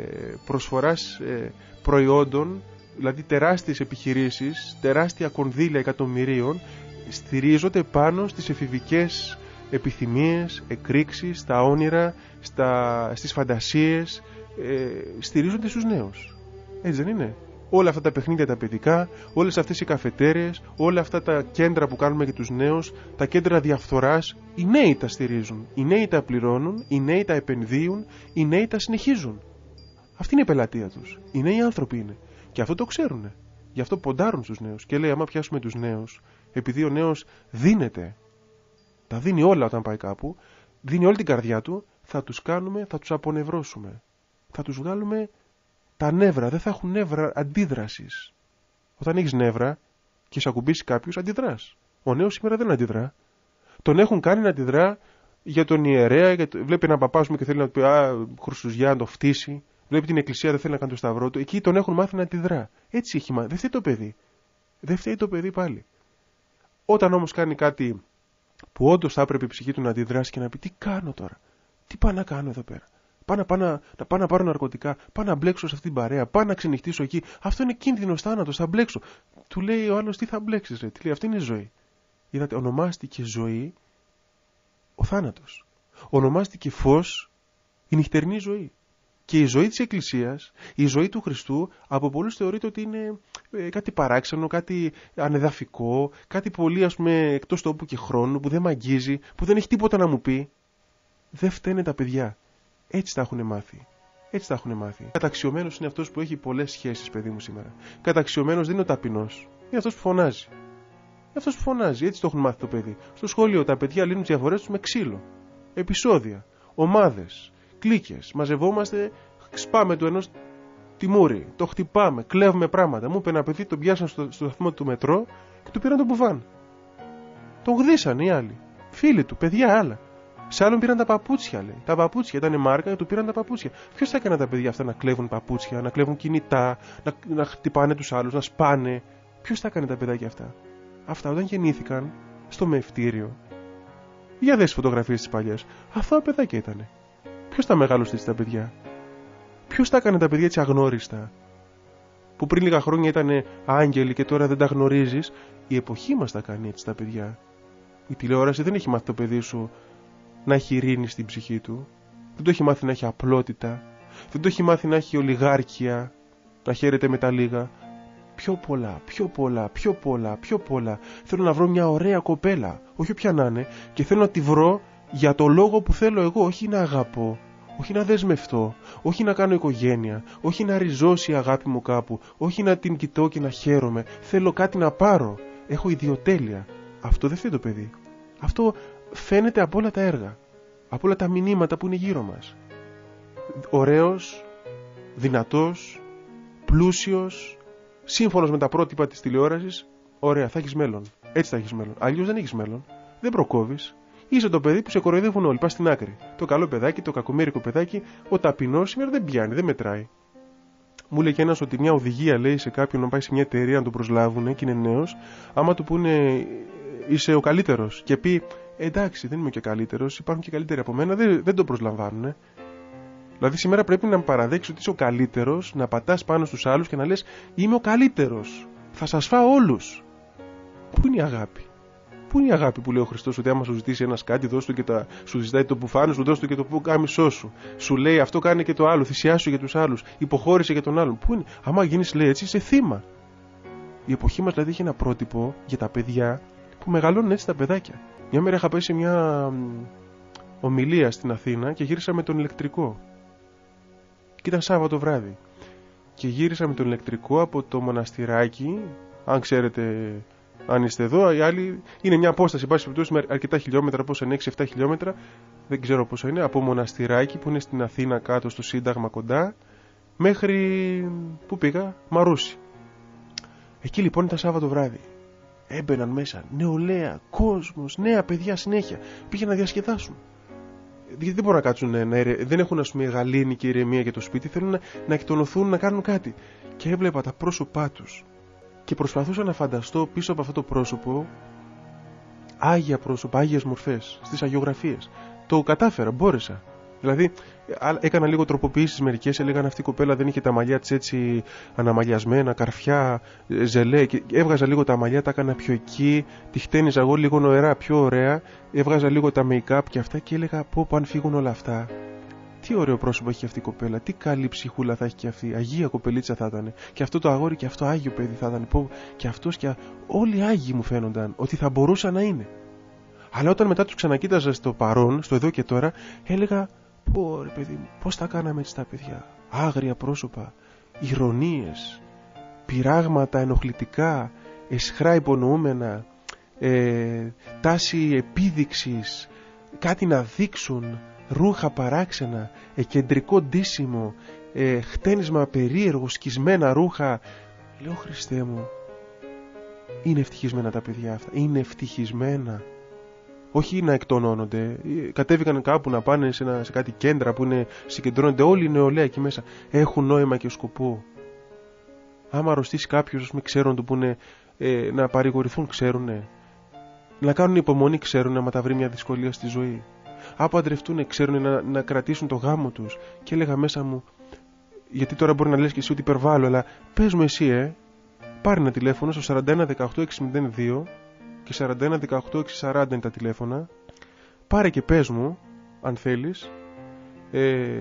προσφοράς ε, προϊόντων, δηλαδή τεράστιες επιχειρήσεις, τεράστια κονδύλια εκατομμυρίων στηρίζονται πάνω στις εφηβικές επιθυμίες, εκρήξεις, στα όνειρα, στα, στις φαντασίες, ε, στηρίζονται στους νέους. Έτσι δεν είναι? Όλα αυτά τα παιχνίδια τα παιδικά, όλες αυτές οι καφετέρειες, όλα αυτά τα κέντρα που κάνουμε για τους νέους, τα κέντρα διαφθοράς, οι νέοι τα στηρίζουν, οι νέοι τα πληρώνουν, οι νέοι τα επενδύουν, οι νέοι τα συνεχίζουν. Αυτή είναι η πελατεία τους. Οι νέοι άνθρωποι είναι. Και αυτό το ξέρουν. Γι' αυτό ποντάρουν στους νέους. Και λέει, άμα πιάσουμε τους νέους, επειδή ο νέος δίνεται, τα δίνει όλα όταν πάει κάπου, δίνει όλη την καρδιά του, θα τους κάνουμε, θα τους απονευρώσουμε. Θα τους βγάλουμε τα νεύρα. Δεν θα έχουν νεύρα αντίδρασης. Όταν έχεις νεύρα και σε ακουμπήσει κάποιος, αντιδράς. Ο νέος σήμερα δεν αντιδρά. Τον έχουν κάνει να αντιδρά για τον ιερέα, για το... βλέπει έναν παπά και θέλει να του πει α, Χρουστουζιά, να το φτύσει. Βλέπει την εκκλησία, δεν θέλει να κάνει το σταυρό του. Εκεί τον έχουν μάθει να αντιδρά. Έτσι έχει μάθει. Δεν φταίει το παιδί. Δεν φταίει το παιδί πάλι. Όταν όμως κάνει κάτι που όντως θα έπρεπε η ψυχή του να αντιδράσει και να πει τι κάνω τώρα, τι πάω να κάνω εδώ πέρα. Πάω να, πάω να, να, πάω να πάρω ναρκωτικά, πάω να μπλέξω σε αυτήν την παρέα, πάω να ξενυχτήσω εκεί. Αυτό είναι κίνδυνος θάνατος, θα μπλέξω. Του λέει ο άλλος τι θα μπλέξεις, ρε. Τι λέει, αυτή είναι η ζωή. Είδατε, ονομάστηκε ζωή ο θάνατος. Ονομάστηκε φως η νυχτερινή ζωή. Και η ζωή της Εκκλησίας, η ζωή του Χριστού, από πολλούς θεωρείται ότι είναι ε, κάτι παράξενο, κάτι ανεδαφικό, κάτι πολύ ας πούμε εκτός τόπου και χρόνου, που δεν μ' αγγίζει, που δεν έχει τίποτα να μου πει. Δεν φταίνε τα παιδιά. Έτσι τα έχουν μάθει. Έτσι τα έχουν μάθει. Καταξιωμένος είναι αυτός που έχει πολλές σχέσεις, παιδί μου, σήμερα. Καταξιωμένος δεν είναι ο ταπεινός. Είναι αυτός που φωνάζει. Είναι αυτός που φωνάζει. Έτσι το έχουν μάθει το παιδί. Στο σχολείο τα παιδιά λύνουν τις διαφορές τους με ξύλο. Επεισόδια. Ομάδες. Κλίκες. Μαζευόμαστε. Σπάμε του ενός τιμούρι. Το χτυπάμε. Κλέβουμε πράγματα. Μου είπε ένα παιδί, τον πιάσαν στο, στο σταθμό του μετρό και του πήραν τον μπουβάν. Τον γδίσαν οι άλλοι. Φίλοι του, παιδιά άλλα. Σε άλλον πήραν τα παπούτσια, λέει. Τα παπούτσια ήταν μάρκα και του πήραν τα παπούτσια. Ποιος θα έκανε τα παιδιά αυτά να κλέβουν παπούτσια, να κλέβουν κινητά, να, να χτυπάνε τους άλλους, να σπάνε? Ποιος θα έκανε τα παιδάκια αυτά? Αυτά όταν γεννήθηκαν στο μευτήριο. Για δες φωτογραφίες τις παλιές. Αυτά τα παιδάκια ήτανε. Ποιος τα μεγάλωσε τα παιδιά? Ποιος τα έκανε τα παιδιά έτσι αγνώριστα? Που πριν λίγα χρόνια ήταν άγγελοι και τώρα δεν τα γνωρίζεις. Η εποχή μας τα κάνει έτσι τα παιδιά. Η τηλεόραση δεν έχει μάθει το παιδί σου να έχει ειρήνη στην ψυχή του. Δεν το έχει μάθει να έχει απλότητα. Δεν το έχει μάθει να έχει ολιγάρκεια, να χαίρεται με τα λίγα. Πιο πολλά, πιο πολλά, πιο πολλά, πιο πολλά. Θέλω να βρω μια ωραία κοπέλα, όχι όποια να είναι, και θέλω να τη βρω για το λόγο που θέλω εγώ, όχι να αγαπώ, όχι να δεσμευτώ, όχι να κάνω οικογένεια, όχι να ριζώσει η αγάπη μου κάπου, όχι να την κοιτώ και να χαίρομαι. Θέλω κάτι να πάρω. Έχω ιδιοτέλεια. Αυτό δεν θέλει το παιδί. Αυτό φαίνεται από όλα τα έργα, από όλα τα μηνύματα που είναι γύρω μας. Ωραίος, δυνατός, πλούσιος, σύμφωνος με τα πρότυπα της τηλεόρασης. Ωραία, θα έχεις μέλλον. Έτσι θα έχεις μέλλον. Αλλιώς δεν έχεις μέλλον. Δεν προκόβεις. Είσαι το παιδί που σε κοροϊδεύουν όλοι. Πας στην άκρη. Το καλό παιδάκι, το κακομοίρικο παιδάκι, ο ταπεινός σήμερα δεν πιάνει, δεν μετράει. Μου λέει και ένας ότι μια οδηγία λέει σε κάποιον να πάει σε μια εταιρεία να τον προσλάβουν και είναι νέος, άμα του πούνε είσαι ο καλύτερος και πει εντάξει, δεν είμαι και καλύτερος, υπάρχουν και καλύτεροι από μένα, δεν, δεν τον προσλαμβάνουν. Δηλαδή σήμερα πρέπει να παραδέξεις ότι είσαι ο καλύτερος, να πατάς πάνω στους άλλους και να λες είμαι ο καλύτερος. Θα σας φάω όλους. Πού είναι η αγάπη? Πού είναι η αγάπη που λέει ο Χριστός ότι άμα σου ζητήσει ένας κάτι, δώσ' του και τα... σου ζητάει το πουφάνι σου, δώσ' του και το πουκάμισό σου. Σου λέει αυτό κάνει και το άλλο, θυσιάσου για τους άλλους, υποχώρησε για τον άλλον. Πού είναι? Άμα γίνεις λέει έτσι, είσαι θύμα. Η εποχή μας δηλαδή έχει ένα πρότυπο για τα παιδιά που μεγαλώνουν έτσι τα παιδάκια. Μια μέρα είχα πάει σε μια ομιλία στην Αθήνα και γύρισα με τον ηλεκτρικό. Και ήταν Σάββατο βράδυ. Και γύρισα με τον ηλεκτρικό από το μοναστηράκι, αν ξέρετε. Αν είστε εδώ, οι άλλοι είναι μια απόσταση, πάση περιπτώσει, με αρκετά χιλιόμετρα, πόσα είναι, έξι εφτά χιλιόμετρα, δεν ξέρω πόσα είναι, από μοναστηράκι που είναι στην Αθήνα κάτω στο Σύνταγμα κοντά, μέχρι. Πού πήγα? Μαρούσι. Εκεί λοιπόν ήταν Σάββατο βράδυ. Έμπαιναν μέσα νεολαία, κόσμος, νέα παιδιά συνέχεια. Πήγαιναν να διασκεδάσουν. Γιατί δεν μπορούν να κάτσουν, να, να, δεν έχουν ας πούμε γαλήνη και ηρεμία για το σπίτι, θέλουν να, να εκτονωθούν, να κάνουν κάτι. Και έβλεπα τα πρόσωπά τους. Και προσπαθούσα να φανταστώ πίσω από αυτό το πρόσωπο άγια πρόσωπα, άγιες μορφές στις αγιογραφίες. Το κατάφερα, μπόρεσα. Δηλαδή έκανα λίγο τροποποιήσεις μερικές, έλεγαν αυτή η κοπέλα δεν είχε τα μαλλιά της έτσι αναμαλιασμένα, καρφιά, ζελέ. Και έβγαζα λίγο τα μαλλιά, τα έκανα πιο εκεί, τη χτένιζα εγώ λίγο νοερά, πιο ωραία. Έβγαζα λίγο τα make-up και αυτά και έλεγα πω πω αν φύγουν όλα αυτά. Τι ωραίο πρόσωπο έχει αυτή η κοπέλα, τι καλή ψυχούλα θα έχει και αυτή. Αγία κοπελίτσα θα ήταν. Και αυτό το αγόρι και αυτό άγιο παιδί θα ήταν. Πω, και αυτός και όλοι άγιοι μου φαίνονταν ότι θα μπορούσαν να είναι. Αλλά όταν μετά τους ξανακοίταζα στο παρόν, στο εδώ και τώρα, έλεγα πω ρε παιδί μου, πώς τα κάναμε έτσι τα παιδιά. Άγρια πρόσωπα, ηρωνίες, πειράγματα ενοχλητικά, αισχρά υπονοούμενα, ε, τάση επίδειξης, κάτι να δείξουν. Ρούχα παράξενα, ε, κεντρικό ντύσιμο, ε, χτένισμα περίεργο, σκισμένα ρούχα. Λέω Χριστέ μου, είναι ευτυχισμένα τα παιδιά αυτά, είναι ευτυχισμένα. Όχι να εκτονώνονται, κατέβηκαν κάπου να πάνε σε, ένα, σε κάτι κέντρα που είναι, συγκεντρώνονται όλοι οι νεολαία εκεί μέσα. Έχουν νόημα και σκοπό. Άμα αρρωστήσει κάποιος, ας πούμε, ξέρουν το που είναι, ε, να παρηγορηθούν, ξέρουνε. Να κάνουν υπομονή, ξέρουν, άμα τα βρει μια δυσκολία στη ζωή. Από αντρευτούν, ξέρουν να, να κρατήσουν το γάμο τους. Και έλεγα μέσα μου, γιατί τώρα μπορεί να λες και εσύ ότι υπερβάλλω, αλλά πες μου εσύ, ε, πάρε ένα τηλέφωνο στο σαράντα ένα δεκαοκτώ εξακόσια δύο και σαράντα ένα δεκαοκτώ εξακόσια σαράντα είναι τα τηλέφωνα. Πάρε και πες μου, αν θέλεις, ε,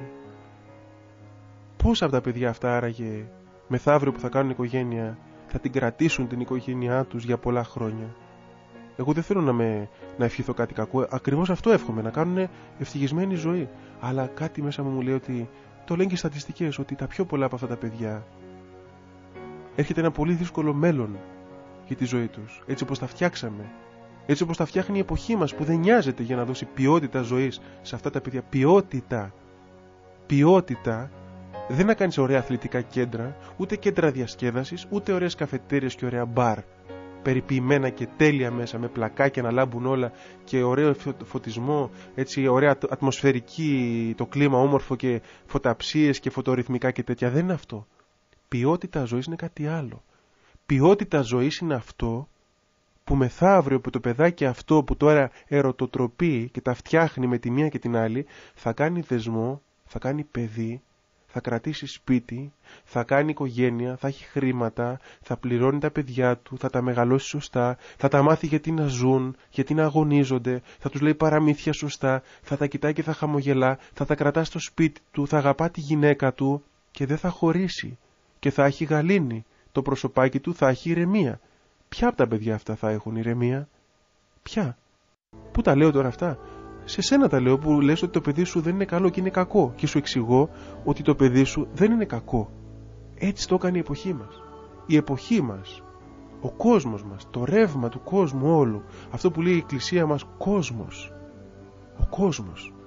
πώς από τα παιδιά αυτά άραγε μεθαύριο που θα κάνουν οικογένεια θα την κρατήσουν την οικογένειά τους για πολλά χρόνια. Εγώ δεν θέλω να, με, να ευχηθώ κάτι κακό. Ακριβώς αυτό εύχομαι, να κάνουν ευτυχισμένη ζωή. Αλλά κάτι μέσα μου μου λέει ότι, το λένε και οι στατιστικές, ότι τα πιο πολλά από αυτά τα παιδιά έρχεται ένα πολύ δύσκολο μέλλον για τη ζωή τους. Έτσι όπως τα φτιάξαμε. Έτσι όπως τα φτιάχνει η εποχή μας που δεν νοιάζεται για να δώσει ποιότητα ζωής σε αυτά τα παιδιά. Ποιότητα. Ποιότητα. Δεν να κάνεις ωραία αθλητικά κέντρα, ούτε κέντρα διασκέδασης, ούτε ωραίες καφετέριες και ωραία μπαρ. Περιποιημένα και τέλεια μέσα, με πλακάκια να λάμπουν όλα και ωραίο φωτισμό, έτσι ωραία ατμοσφαιρική, το κλίμα όμορφο και φωταψίες και φωτορυθμικά και τέτοια. Δεν είναι αυτό. Ποιότητα ζωής είναι κάτι άλλο. Ποιότητα ζωής είναι αυτό που μεθαύριο που το παιδάκι αυτό που τώρα ερωτοτροπεί και τα φτιάχνει με τη μία και την άλλη, θα κάνει δεσμό, θα κάνει παιδί, θα κρατήσει σπίτι, θα κάνει οικογένεια, θα έχει χρήματα, θα πληρώνει τα παιδιά του, θα τα μεγαλώσει σωστά, θα τα μάθει γιατί να ζουν, γιατί να αγωνίζονται, θα τους λέει παραμύθια σωστά, θα τα κοιτάει και θα χαμογελά, θα τα κρατά στο σπίτι του, θα αγαπά τη γυναίκα του και δεν θα χωρίσει και θα έχει γαλήνη. Το προσωπάκι του θα έχει ηρεμία. Ποια από τα παιδιά αυτά θα έχουν ηρεμία? Ποια? Πού τα λέω τώρα αυτά? Σε σένα τα λέω που λες ότι το παιδί σου δεν είναι καλό και είναι κακό και σου εξηγώ ότι το παιδί σου δεν είναι κακό. Έτσι το έκανε η εποχή μας. Η εποχή μας, ο κόσμος μας, το ρεύμα του κόσμου όλου, αυτό που λέει η Εκκλησία μας κόσμος. Ο κόσμος.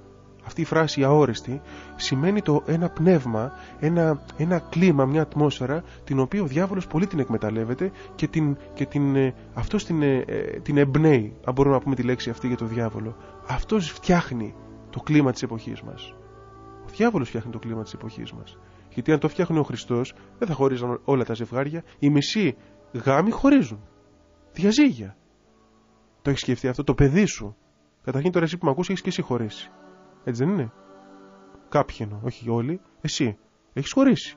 αυτή η φράση αόριστη, σημαίνει το ένα πνεύμα, ένα, ένα κλίμα, μια ατμόσφαιρα, την οποία ο διάβολος πολύ την εκμεταλλεύεται και, την, και την, ε, αυτός την, ε, την εμπνέει, αν μπορούμε να πούμε τη λέξη αυτή για το διάβολο. Αυτός φτιάχνει το κλίμα της εποχής μας. Ο διάβολος φτιάχνει το κλίμα της εποχής μας. Γιατί αν το φτιάχνει ο Χριστός, δεν θα χωρίζαν όλα τα ζευγάρια. Οι μισοί γάμοι χωρίζουν. Διαζύγια. Το έχεις σκεφτεί αυτό? Το παιδί σου. Καταρχήν τώρα εσύ που με ακούς έχεις και εσύ χωρίσει. Έτσι δεν είναι? Κάποιοι εννοώ, όχι όλοι. Εσύ έχεις χωρίσει.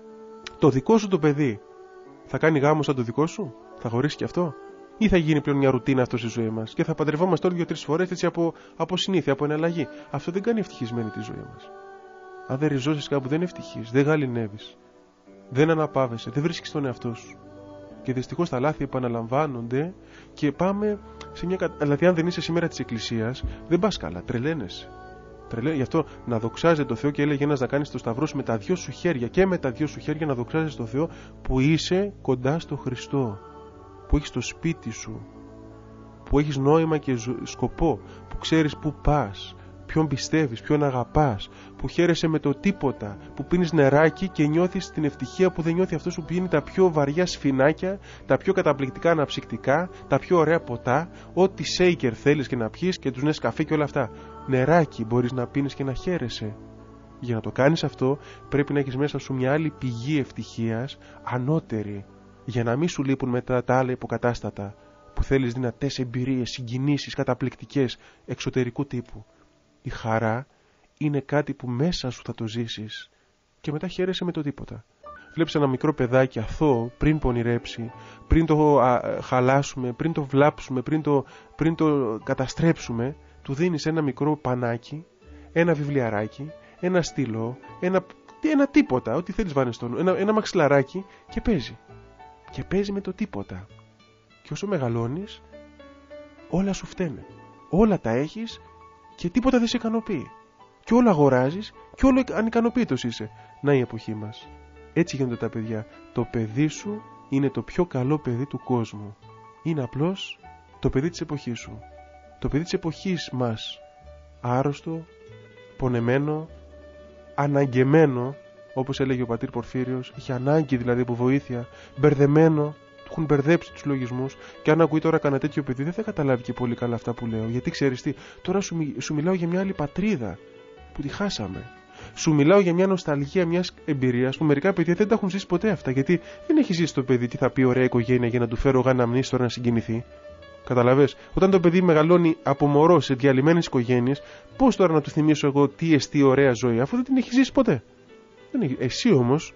Το δικό σου το παιδί θα κάνει γάμο σαν το δικό σου? Θα χωρίσει και αυτό? Ή θα γίνει πλέον μια ρουτίνα αυτό στη ζωή μας και θα παντρευόμαστε όλοι δύο-τρεις φορές έτσι από, από συνήθεια, από εναλλαγή? Αυτό δεν κάνει ευτυχισμένη τη ζωή μας. Αν δεν ριζώσεις κάπου, δεν είναι ευτυχής, δεν γαληνεύεις, δεν αναπαύεσαι, δεν βρίσκεις τον εαυτό σου. Και δυστυχώς τα λάθη επαναλαμβάνονται και πάμε σε μια. Δηλαδή, αν δεν είσαι σήμερα της Εκκλησίας, δεν πας καλά, τρελαίνεσαι. Τρελέ... Γι' αυτό να δοξάζεται το Θεό, και έλεγε ένας να κάνεις το σταυρό σου με τα δυο σου χέρια, και με τα δυο σου χέρια να δοξάζεσαι το Θεό που είσαι κοντά στο Χριστό, που έχεις το σπίτι σου, που έχεις νόημα και σκοπό, που ξέρεις που πας, ποιον πιστεύεις, ποιον αγαπάς, που χαίρεσαι με το τίποτα, που πίνεις νεράκι και νιώθεις την ευτυχία που δεν νιώθει αυτός που πίνει τα πιο βαριά σφινάκια, τα πιο καταπληκτικά αναψυκτικά, τα πιο ωραία ποτά, ό,τι σέικερ θέλεις και να πιείς και τους νεσκαφέ και όλα αυτά. Νεράκι μπορείς να πίνεις και να χαίρεσαι. Για να το κάνεις αυτό πρέπει να έχεις μέσα σου μια άλλη πηγή ευτυχίας, ανώτερη, για να μην σου λείπουν μετά τα άλλα υποκατάστατα που θέλεις, δυνατές εμπειρίες, συγκινήσεις καταπληκτικές εξωτερικού τύπου. Η χαρά είναι κάτι που μέσα σου θα το ζήσεις και μετά χαίρεσαι με το τίποτα. Βλέπεις ένα μικρό παιδάκι αθώο πριν πονηρέψει, πριν το α, χαλάσουμε, πριν το βλάψουμε, πριν το, πριν το καταστρέψουμε, του δίνεις ένα μικρό πανάκι, ένα βιβλιαράκι, ένα στυλό, ένα, ένα τίποτα, ό,τι θέλεις βάνεις στον, ένα, ένα μαξιλαράκι και παίζει. Και παίζει με το τίποτα. Και όσο μεγαλώνεις, όλα σου φταίνε. Όλα τα έχεις και τίποτα δεν σε ικανοποιεί. Και όλα αγοράζεις και όλο ανικανοποίητος είσαι. Να η εποχή μας. Έτσι γίνονται τα παιδιά. Το παιδί σου είναι το πιο καλό παιδί του κόσμου. Είναι απλώς το παιδί της εποχής σου. Το παιδί της εποχής μας. Άρρωστο, πονεμένο, αναγκεμένο, όπως έλεγε ο πατήρ Πορφύριος, είχε ανάγκη δηλαδή από βοήθεια, μπερδεμένο, του έχουν μπερδέψει τους λογισμούς. Και αν ακούει τώρα κανένα τέτοιο παιδί, δεν θα καταλάβει και πολύ καλά αυτά που λέω. Γιατί ξέρεις τι, τώρα σου, μι, σου μιλάω για μια άλλη πατρίδα που τη χάσαμε. Σου μιλάω για μια νοσταλγία μιας εμπειρίας που μερικά παιδιά δεν τα έχουν ζήσει ποτέ αυτά. Γιατί δεν έχει ζήσει το παιδί τι θα πει ωραία οικογένεια για να του φέρω εγώ αναμνήσεις τώρα να συγκινηθεί. Καταλαβες, όταν το παιδί μεγαλώνει από μωρό σε διαλυμένες οικογένειες, πώς τώρα να του θυμίσω εγώ τι εστί ωραία ζωή, αφού δεν την έχει ζήσει ποτέ. Δεν έχει. Εσύ όμως,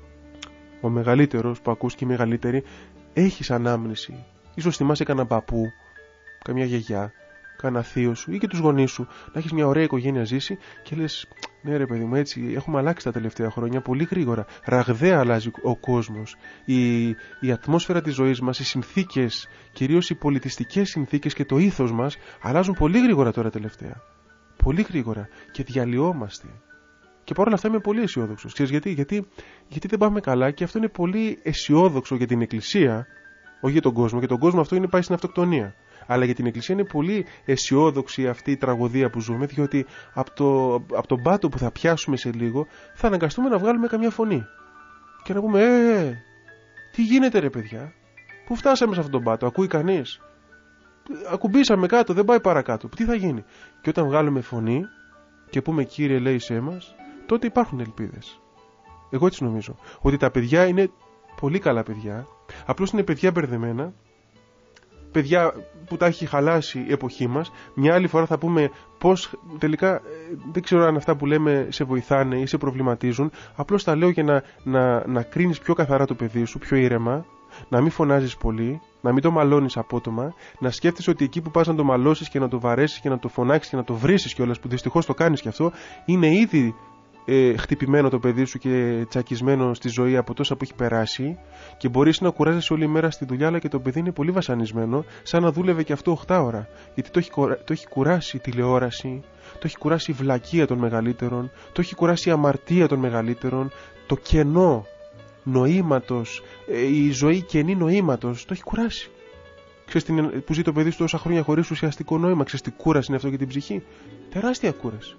ο μεγαλύτερος που ακούς και η μεγαλύτερη, έχεις ανάμνηση. Ίσως θυμάσαι κανένα παππού, καμιά γιαγιά, κανένα θείο σου ή και τους γονείς σου, να έχεις μια ωραία οικογένεια ζήσει και λες, ναι ρε παιδί μου, έτσι έχουμε αλλάξει τα τελευταία χρόνια πολύ γρήγορα. Ραγδαία αλλάζει ο κόσμος. Η, η ατμόσφαιρα της ζωής μας, οι συνθήκες, κυρίως οι πολιτιστικές συνθήκες και το ήθος μας αλλάζουν πολύ γρήγορα τώρα τελευταία. Πολύ γρήγορα και διαλυόμαστε. Και παρόλα αυτά είμαι πολύ αισιόδοξος. Ξέρεις γιατί? γιατί? Γιατί δεν πάμε καλά και αυτό είναι πολύ αισιόδοξο για την Εκκλησία, όχι για τον κόσμο. Για τον κόσμο αυτό είναι πάει στην αυτοκτονία. Αλλά για την Εκκλησία είναι πολύ αισιόδοξη αυτή η τραγωδία που ζούμε, διότι από, το, από τον πάτο που θα πιάσουμε σε λίγο θα αναγκαστούμε να βγάλουμε καμιά φωνή. Και να πούμε, ε, τι γίνεται ρε παιδιά, πού φτάσαμε σε αυτόν τον πάτο, ακούει κανείς? Ακουμπήσαμε κάτω, δεν πάει παρακάτω, τι θα γίνει? Και όταν βγάλουμε φωνή και πούμε Κύριε λέει σε μας, τότε υπάρχουν ελπίδες. Εγώ έτσι νομίζω, ότι τα παιδιά είναι πολύ καλά παιδιά, απλώς είναι παιδιά μπερδεμένα, παιδιά που τα έχει χαλάσει η εποχή μας. Μια άλλη φορά θα πούμε πως τελικά δεν ξέρω αν αυτά που λέμε σε βοηθάνε ή σε προβληματίζουν. Απλώς τα λέω για να, να, να κρίνεις πιο καθαρά το παιδί σου, πιο ήρεμα, να μην φωνάζεις πολύ, να μην το μαλώνεις απότομα, να σκέφτεσαι ότι εκεί που πας να το μαλώσεις και να το βαρέσεις και να το φωνάξεις και να το βρήσεις κιόλας, που δυστυχώς το κάνεις κι αυτό, είναι ήδη ε, χτυπημένο το παιδί σου και τσακισμένο στη ζωή από τόσα που έχει περάσει και μπορείς να κουράζεσαι όλη μέρα στη δουλειά, αλλά και το παιδί είναι πολύ βασανισμένο, σαν να δούλευε και αυτό οκτώ ώρα. Γιατί το έχει, το έχει κουράσει η τηλεόραση, το έχει κουράσει η βλακεία των μεγαλύτερων, το έχει κουράσει η αμαρτία των μεγαλύτερων, το κενό νοήματος, η ζωή κενή νοήματος, το έχει κουράσει. Ξέρεις που ζει το παιδί σου τόσα χρόνια χωρίς ουσιαστικό νόημα? Ξέρεις τι κούραση είναι αυτό για την ψυχή? Τεράστια κούραση.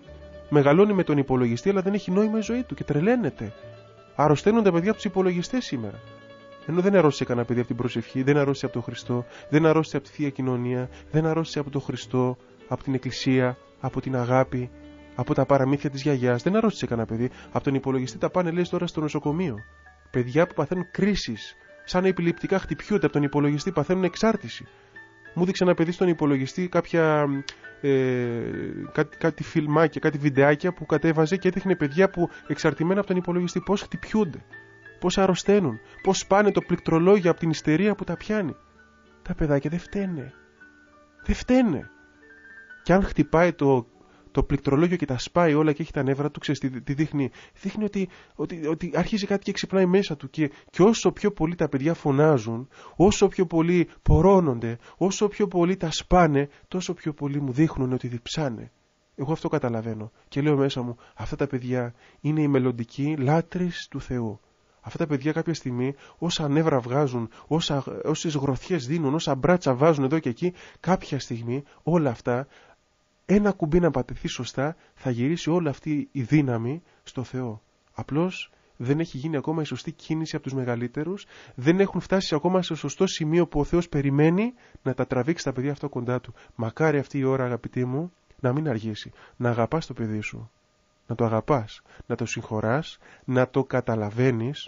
μεγαλώνει με τον υπολογιστή, αλλά δεν έχει νόημα η ζωή του και τρελαίνεται. Αρρωσταίνουν τα παιδιά από τους υπολογιστές σήμερα. Ενώ δεν αρρώστησε κανένα παιδί από την προσευχή, δεν αρρώστησε από τον Χριστό, δεν αρρώστησε από τη Θεία Κοινωνία, δεν αρρώστησε από τον Χριστό, από την Εκκλησία, από την αγάπη, από τα παραμύθια της γιαγιάς. Δεν αρρώστησε κανένα παιδί. Από τον υπολογιστή τα πάνε, λέει, τώρα στο νοσοκομείο. Παιδιά που παθαίνουν κρίσεις, σαν επιληπτικά χτυπιούνται από τον υπολογιστή, παθαίνουν εξάρτηση. Μου δείξε ένα παιδί στον υπολογιστή κάποια, ε, κάτι, κάτι φιλμάκια, κάτι βιντεάκια που κατέβαζε και έδειχνε παιδιά που εξαρτημένα από τον υπολογιστή πώς χτυπιούνται, πώς αρρωσταίνουν, πώς σπάνε το πληκτρολόγιο από την ιστερία που τα πιάνει. Τα παιδάκια δεν φταίνε. Δεν φταίνε. Και αν χτυπάει το, το πληκτρολόγιο και τα σπάει όλα και έχει τα νεύρα του, ξέρεις τι, τι δείχνει. Δείχνει ότι, ότι, ότι αρχίζει κάτι και ξυπνάει μέσα του. Και, και όσο πιο πολύ τα παιδιά φωνάζουν, όσο πιο πολύ πορώνονται, όσο πιο πολύ τα σπάνε, τόσο πιο πολύ μου δείχνουν ότι διψάνε. Εγώ αυτό καταλαβαίνω. Και λέω μέσα μου, αυτά τα παιδιά είναι οι μελλοντικοί λάτρεις του Θεού. Αυτά τα παιδιά κάποια στιγμή, όσα νεύρα βγάζουν, όσα, όσες γροθιές δίνουν, όσα μπράτσα βάζουν εδώ και εκεί, κάποια στιγμή όλα αυτά, ένα κουμπί να πατηθεί σωστά, θα γυρίσει όλη αυτή η δύναμη στο Θεό. Απλώς δεν έχει γίνει ακόμα η σωστή κίνηση από τους μεγαλύτερους, δεν έχουν φτάσει ακόμα σε σωστό σημείο που ο Θεός περιμένει να τα τραβήξει τα παιδιά αυτό κοντά του. Μακάρι αυτή η ώρα, αγαπητοί μου, να μην αργήσει. Να αγαπάς το παιδί σου. Να το αγαπάς, να το συγχωράς, να το καταλαβαίνεις.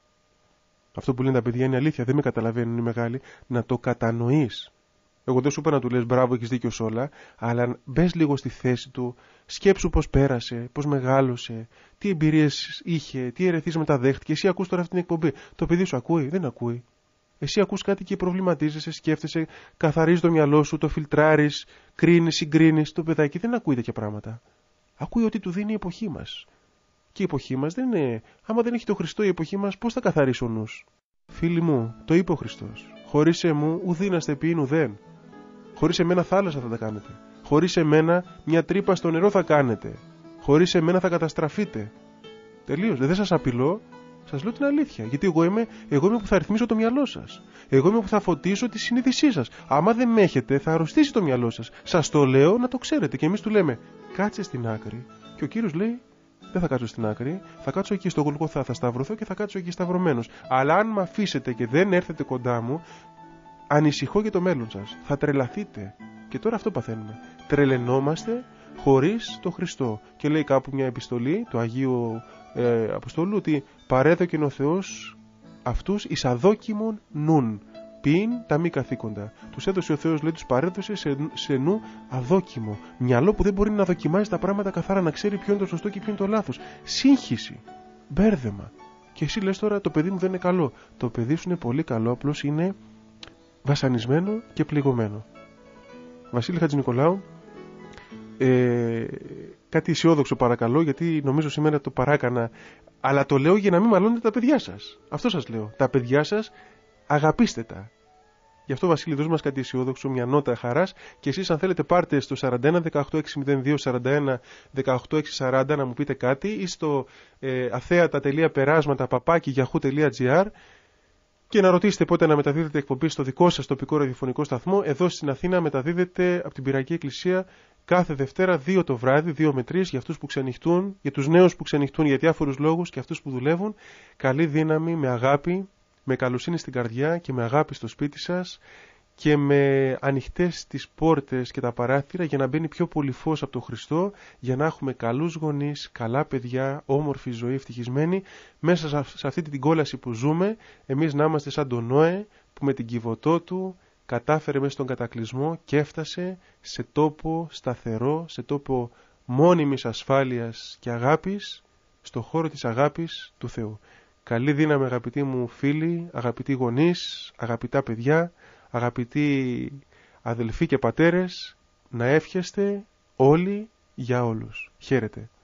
Αυτό που λένε τα παιδιά είναι αλήθεια, δεν με καταλαβαίνουν οι μεγάλοι. Να το κατανοείς. Εγώ δεν σου είπα να του λες μπράβο, έχεις δίκιο σε όλα, αλλά μπες λίγο στη θέση του, σκέψου πώς πέρασε, πώς μεγάλωσε, τι εμπειρίες είχε, τι ερεθίσματα δέχτηκε. Εσύ ακούς τώρα αυτή την εκπομπή. Το παιδί σου ακούει, δεν ακούει. Εσύ ακούς κάτι και προβληματίζεσαι, σκέφτεσαι, καθαρίζεις το μυαλό σου, το φιλτράρεις, κρίνεις, συγκρίνεις. Το παιδάκι δεν ακούει τέτοια πράγματα. Ακούει ότι του δίνει η εποχή μας. Και η εποχή μας δεν είναι. Άμα δεν έχει το Χριστό η εποχή μας, πώς θα καθαρίσει ο νους. Φίλοι μου, το είπε ο Χριστός. Χωρίς εμού ουδήναστε ποιήν ουδέν. Χωρίς εμένα θάλασσα θα τα κάνετε. Χωρίς εμένα μια τρύπα στο νερό θα κάνετε. Χωρίς εμένα θα καταστραφείτε. Τελείως. Δεν σας απειλώ. Σας λέω την αλήθεια. Γιατί εγώ είμαι, εγώ είμαι που θα ρυθμίσω το μυαλό σας. Εγώ είμαι που θα φωτίσω τη συνείδησή σας. Άμα δεν με έχετε, θα αρρωστήσει το μυαλό σας. Σας το λέω να το ξέρετε. Και εμείς του λέμε, κάτσε στην άκρη. Και ο Κύριος λέει, δεν θα κάτσω στην άκρη. Θα κάτσω εκεί στο Γολγοθά, θα σταυρωθώ και θα κάτσω εκεί σταυρωμένος. Αλλά αν με αφήσετε και δεν έρθετε κοντά μου, ανησυχώ για το μέλλον σας. Θα τρελαθείτε. Και τώρα αυτό παθαίνουμε. Τρελαινόμαστε χωρίς το Χριστό. Και λέει κάπου μια επιστολή του Αγίου ε, Αποστόλου ότι παρέδωκεν ο Θεός αυτούς εις αδόκιμον νουν. Ποιήν τα μη καθήκοντα. Τους έδωσε ο Θεός, λέει, τους παρέδωσε σε, σε νου αδόκιμο. Μυαλό που δεν μπορεί να δοκιμάζει τα πράγματα καθαρά, να ξέρει ποιο είναι το σωστό και ποιο είναι το λάθος. Σύγχυση. Μπέρδεμα. Και εσύ λες τώρα το παιδί μου δεν είναι καλό. Το παιδί σου είναι πολύ καλό, απλώς είναι βασανισμένο και πληγωμένο. Βασίλη Χατζηνικολάου, ε, κάτι αισιόδοξο παρακαλώ, γιατί νομίζω σήμερα το παράκανα, αλλά το λέω για να μην μαλώνετε τα παιδιά σας. Αυτό σας λέω. Τα παιδιά σας αγαπήστε τα. Γι' αυτό, Βασίλη, δώσ' μας κάτι αισιόδοξο, μια νότα χαράς, και εσείς αν θέλετε πάρτε στο σαράντα ένα δεκαοκτώ έξι μηδέν δύο σαράντα ένα δεκαοκτώ έξι σαράντα να μου πείτε κάτι, ή στο ε, αθέατα.περάσματα παπάκι yahoo.gr και να ρωτήσετε πότε να μεταδίδετε εκπομπή στο δικό σας τοπικό ραδιοφωνικό σταθμό. Εδώ στην Αθήνα μεταδίδεται από την Πυριακή Εκκλησία κάθε Δευτέρα δύο το βράδυ, δύο με τρεις, για αυτούς που ξενυχτούν, για τους νέους που ξενυχτούν για διάφορους λόγους και αυτούς που δουλεύουν. Καλή δύναμη, με αγάπη, με καλοσύνη στην καρδιά και με αγάπη στο σπίτι σας και με ανοιχτές τις πόρτες και τα παράθυρα για να μπαίνει πιο πολύ φως από τον Χριστό, για να έχουμε καλούς γονείς, καλά παιδιά, όμορφη ζωή, ευτυχισμένη. Μέσα σε αυτή την κόλαση που ζούμε, εμείς να είμαστε σαν τον Νόε που με την κυβωτό του κατάφερε μέσα στον κατακλυσμό και έφτασε σε τόπο σταθερό, σε τόπο μόνιμης ασφάλειας και αγάπης, στο χώρο της αγάπης του Θεού. Καλή δύναμη, αγαπητοί μου φίλοι, αγαπητοί γονείς, αγαπητά παιδιά, αγαπητοί αδελφοί και πατέρες, να εύχεστε όλοι για όλους. Χαίρετε.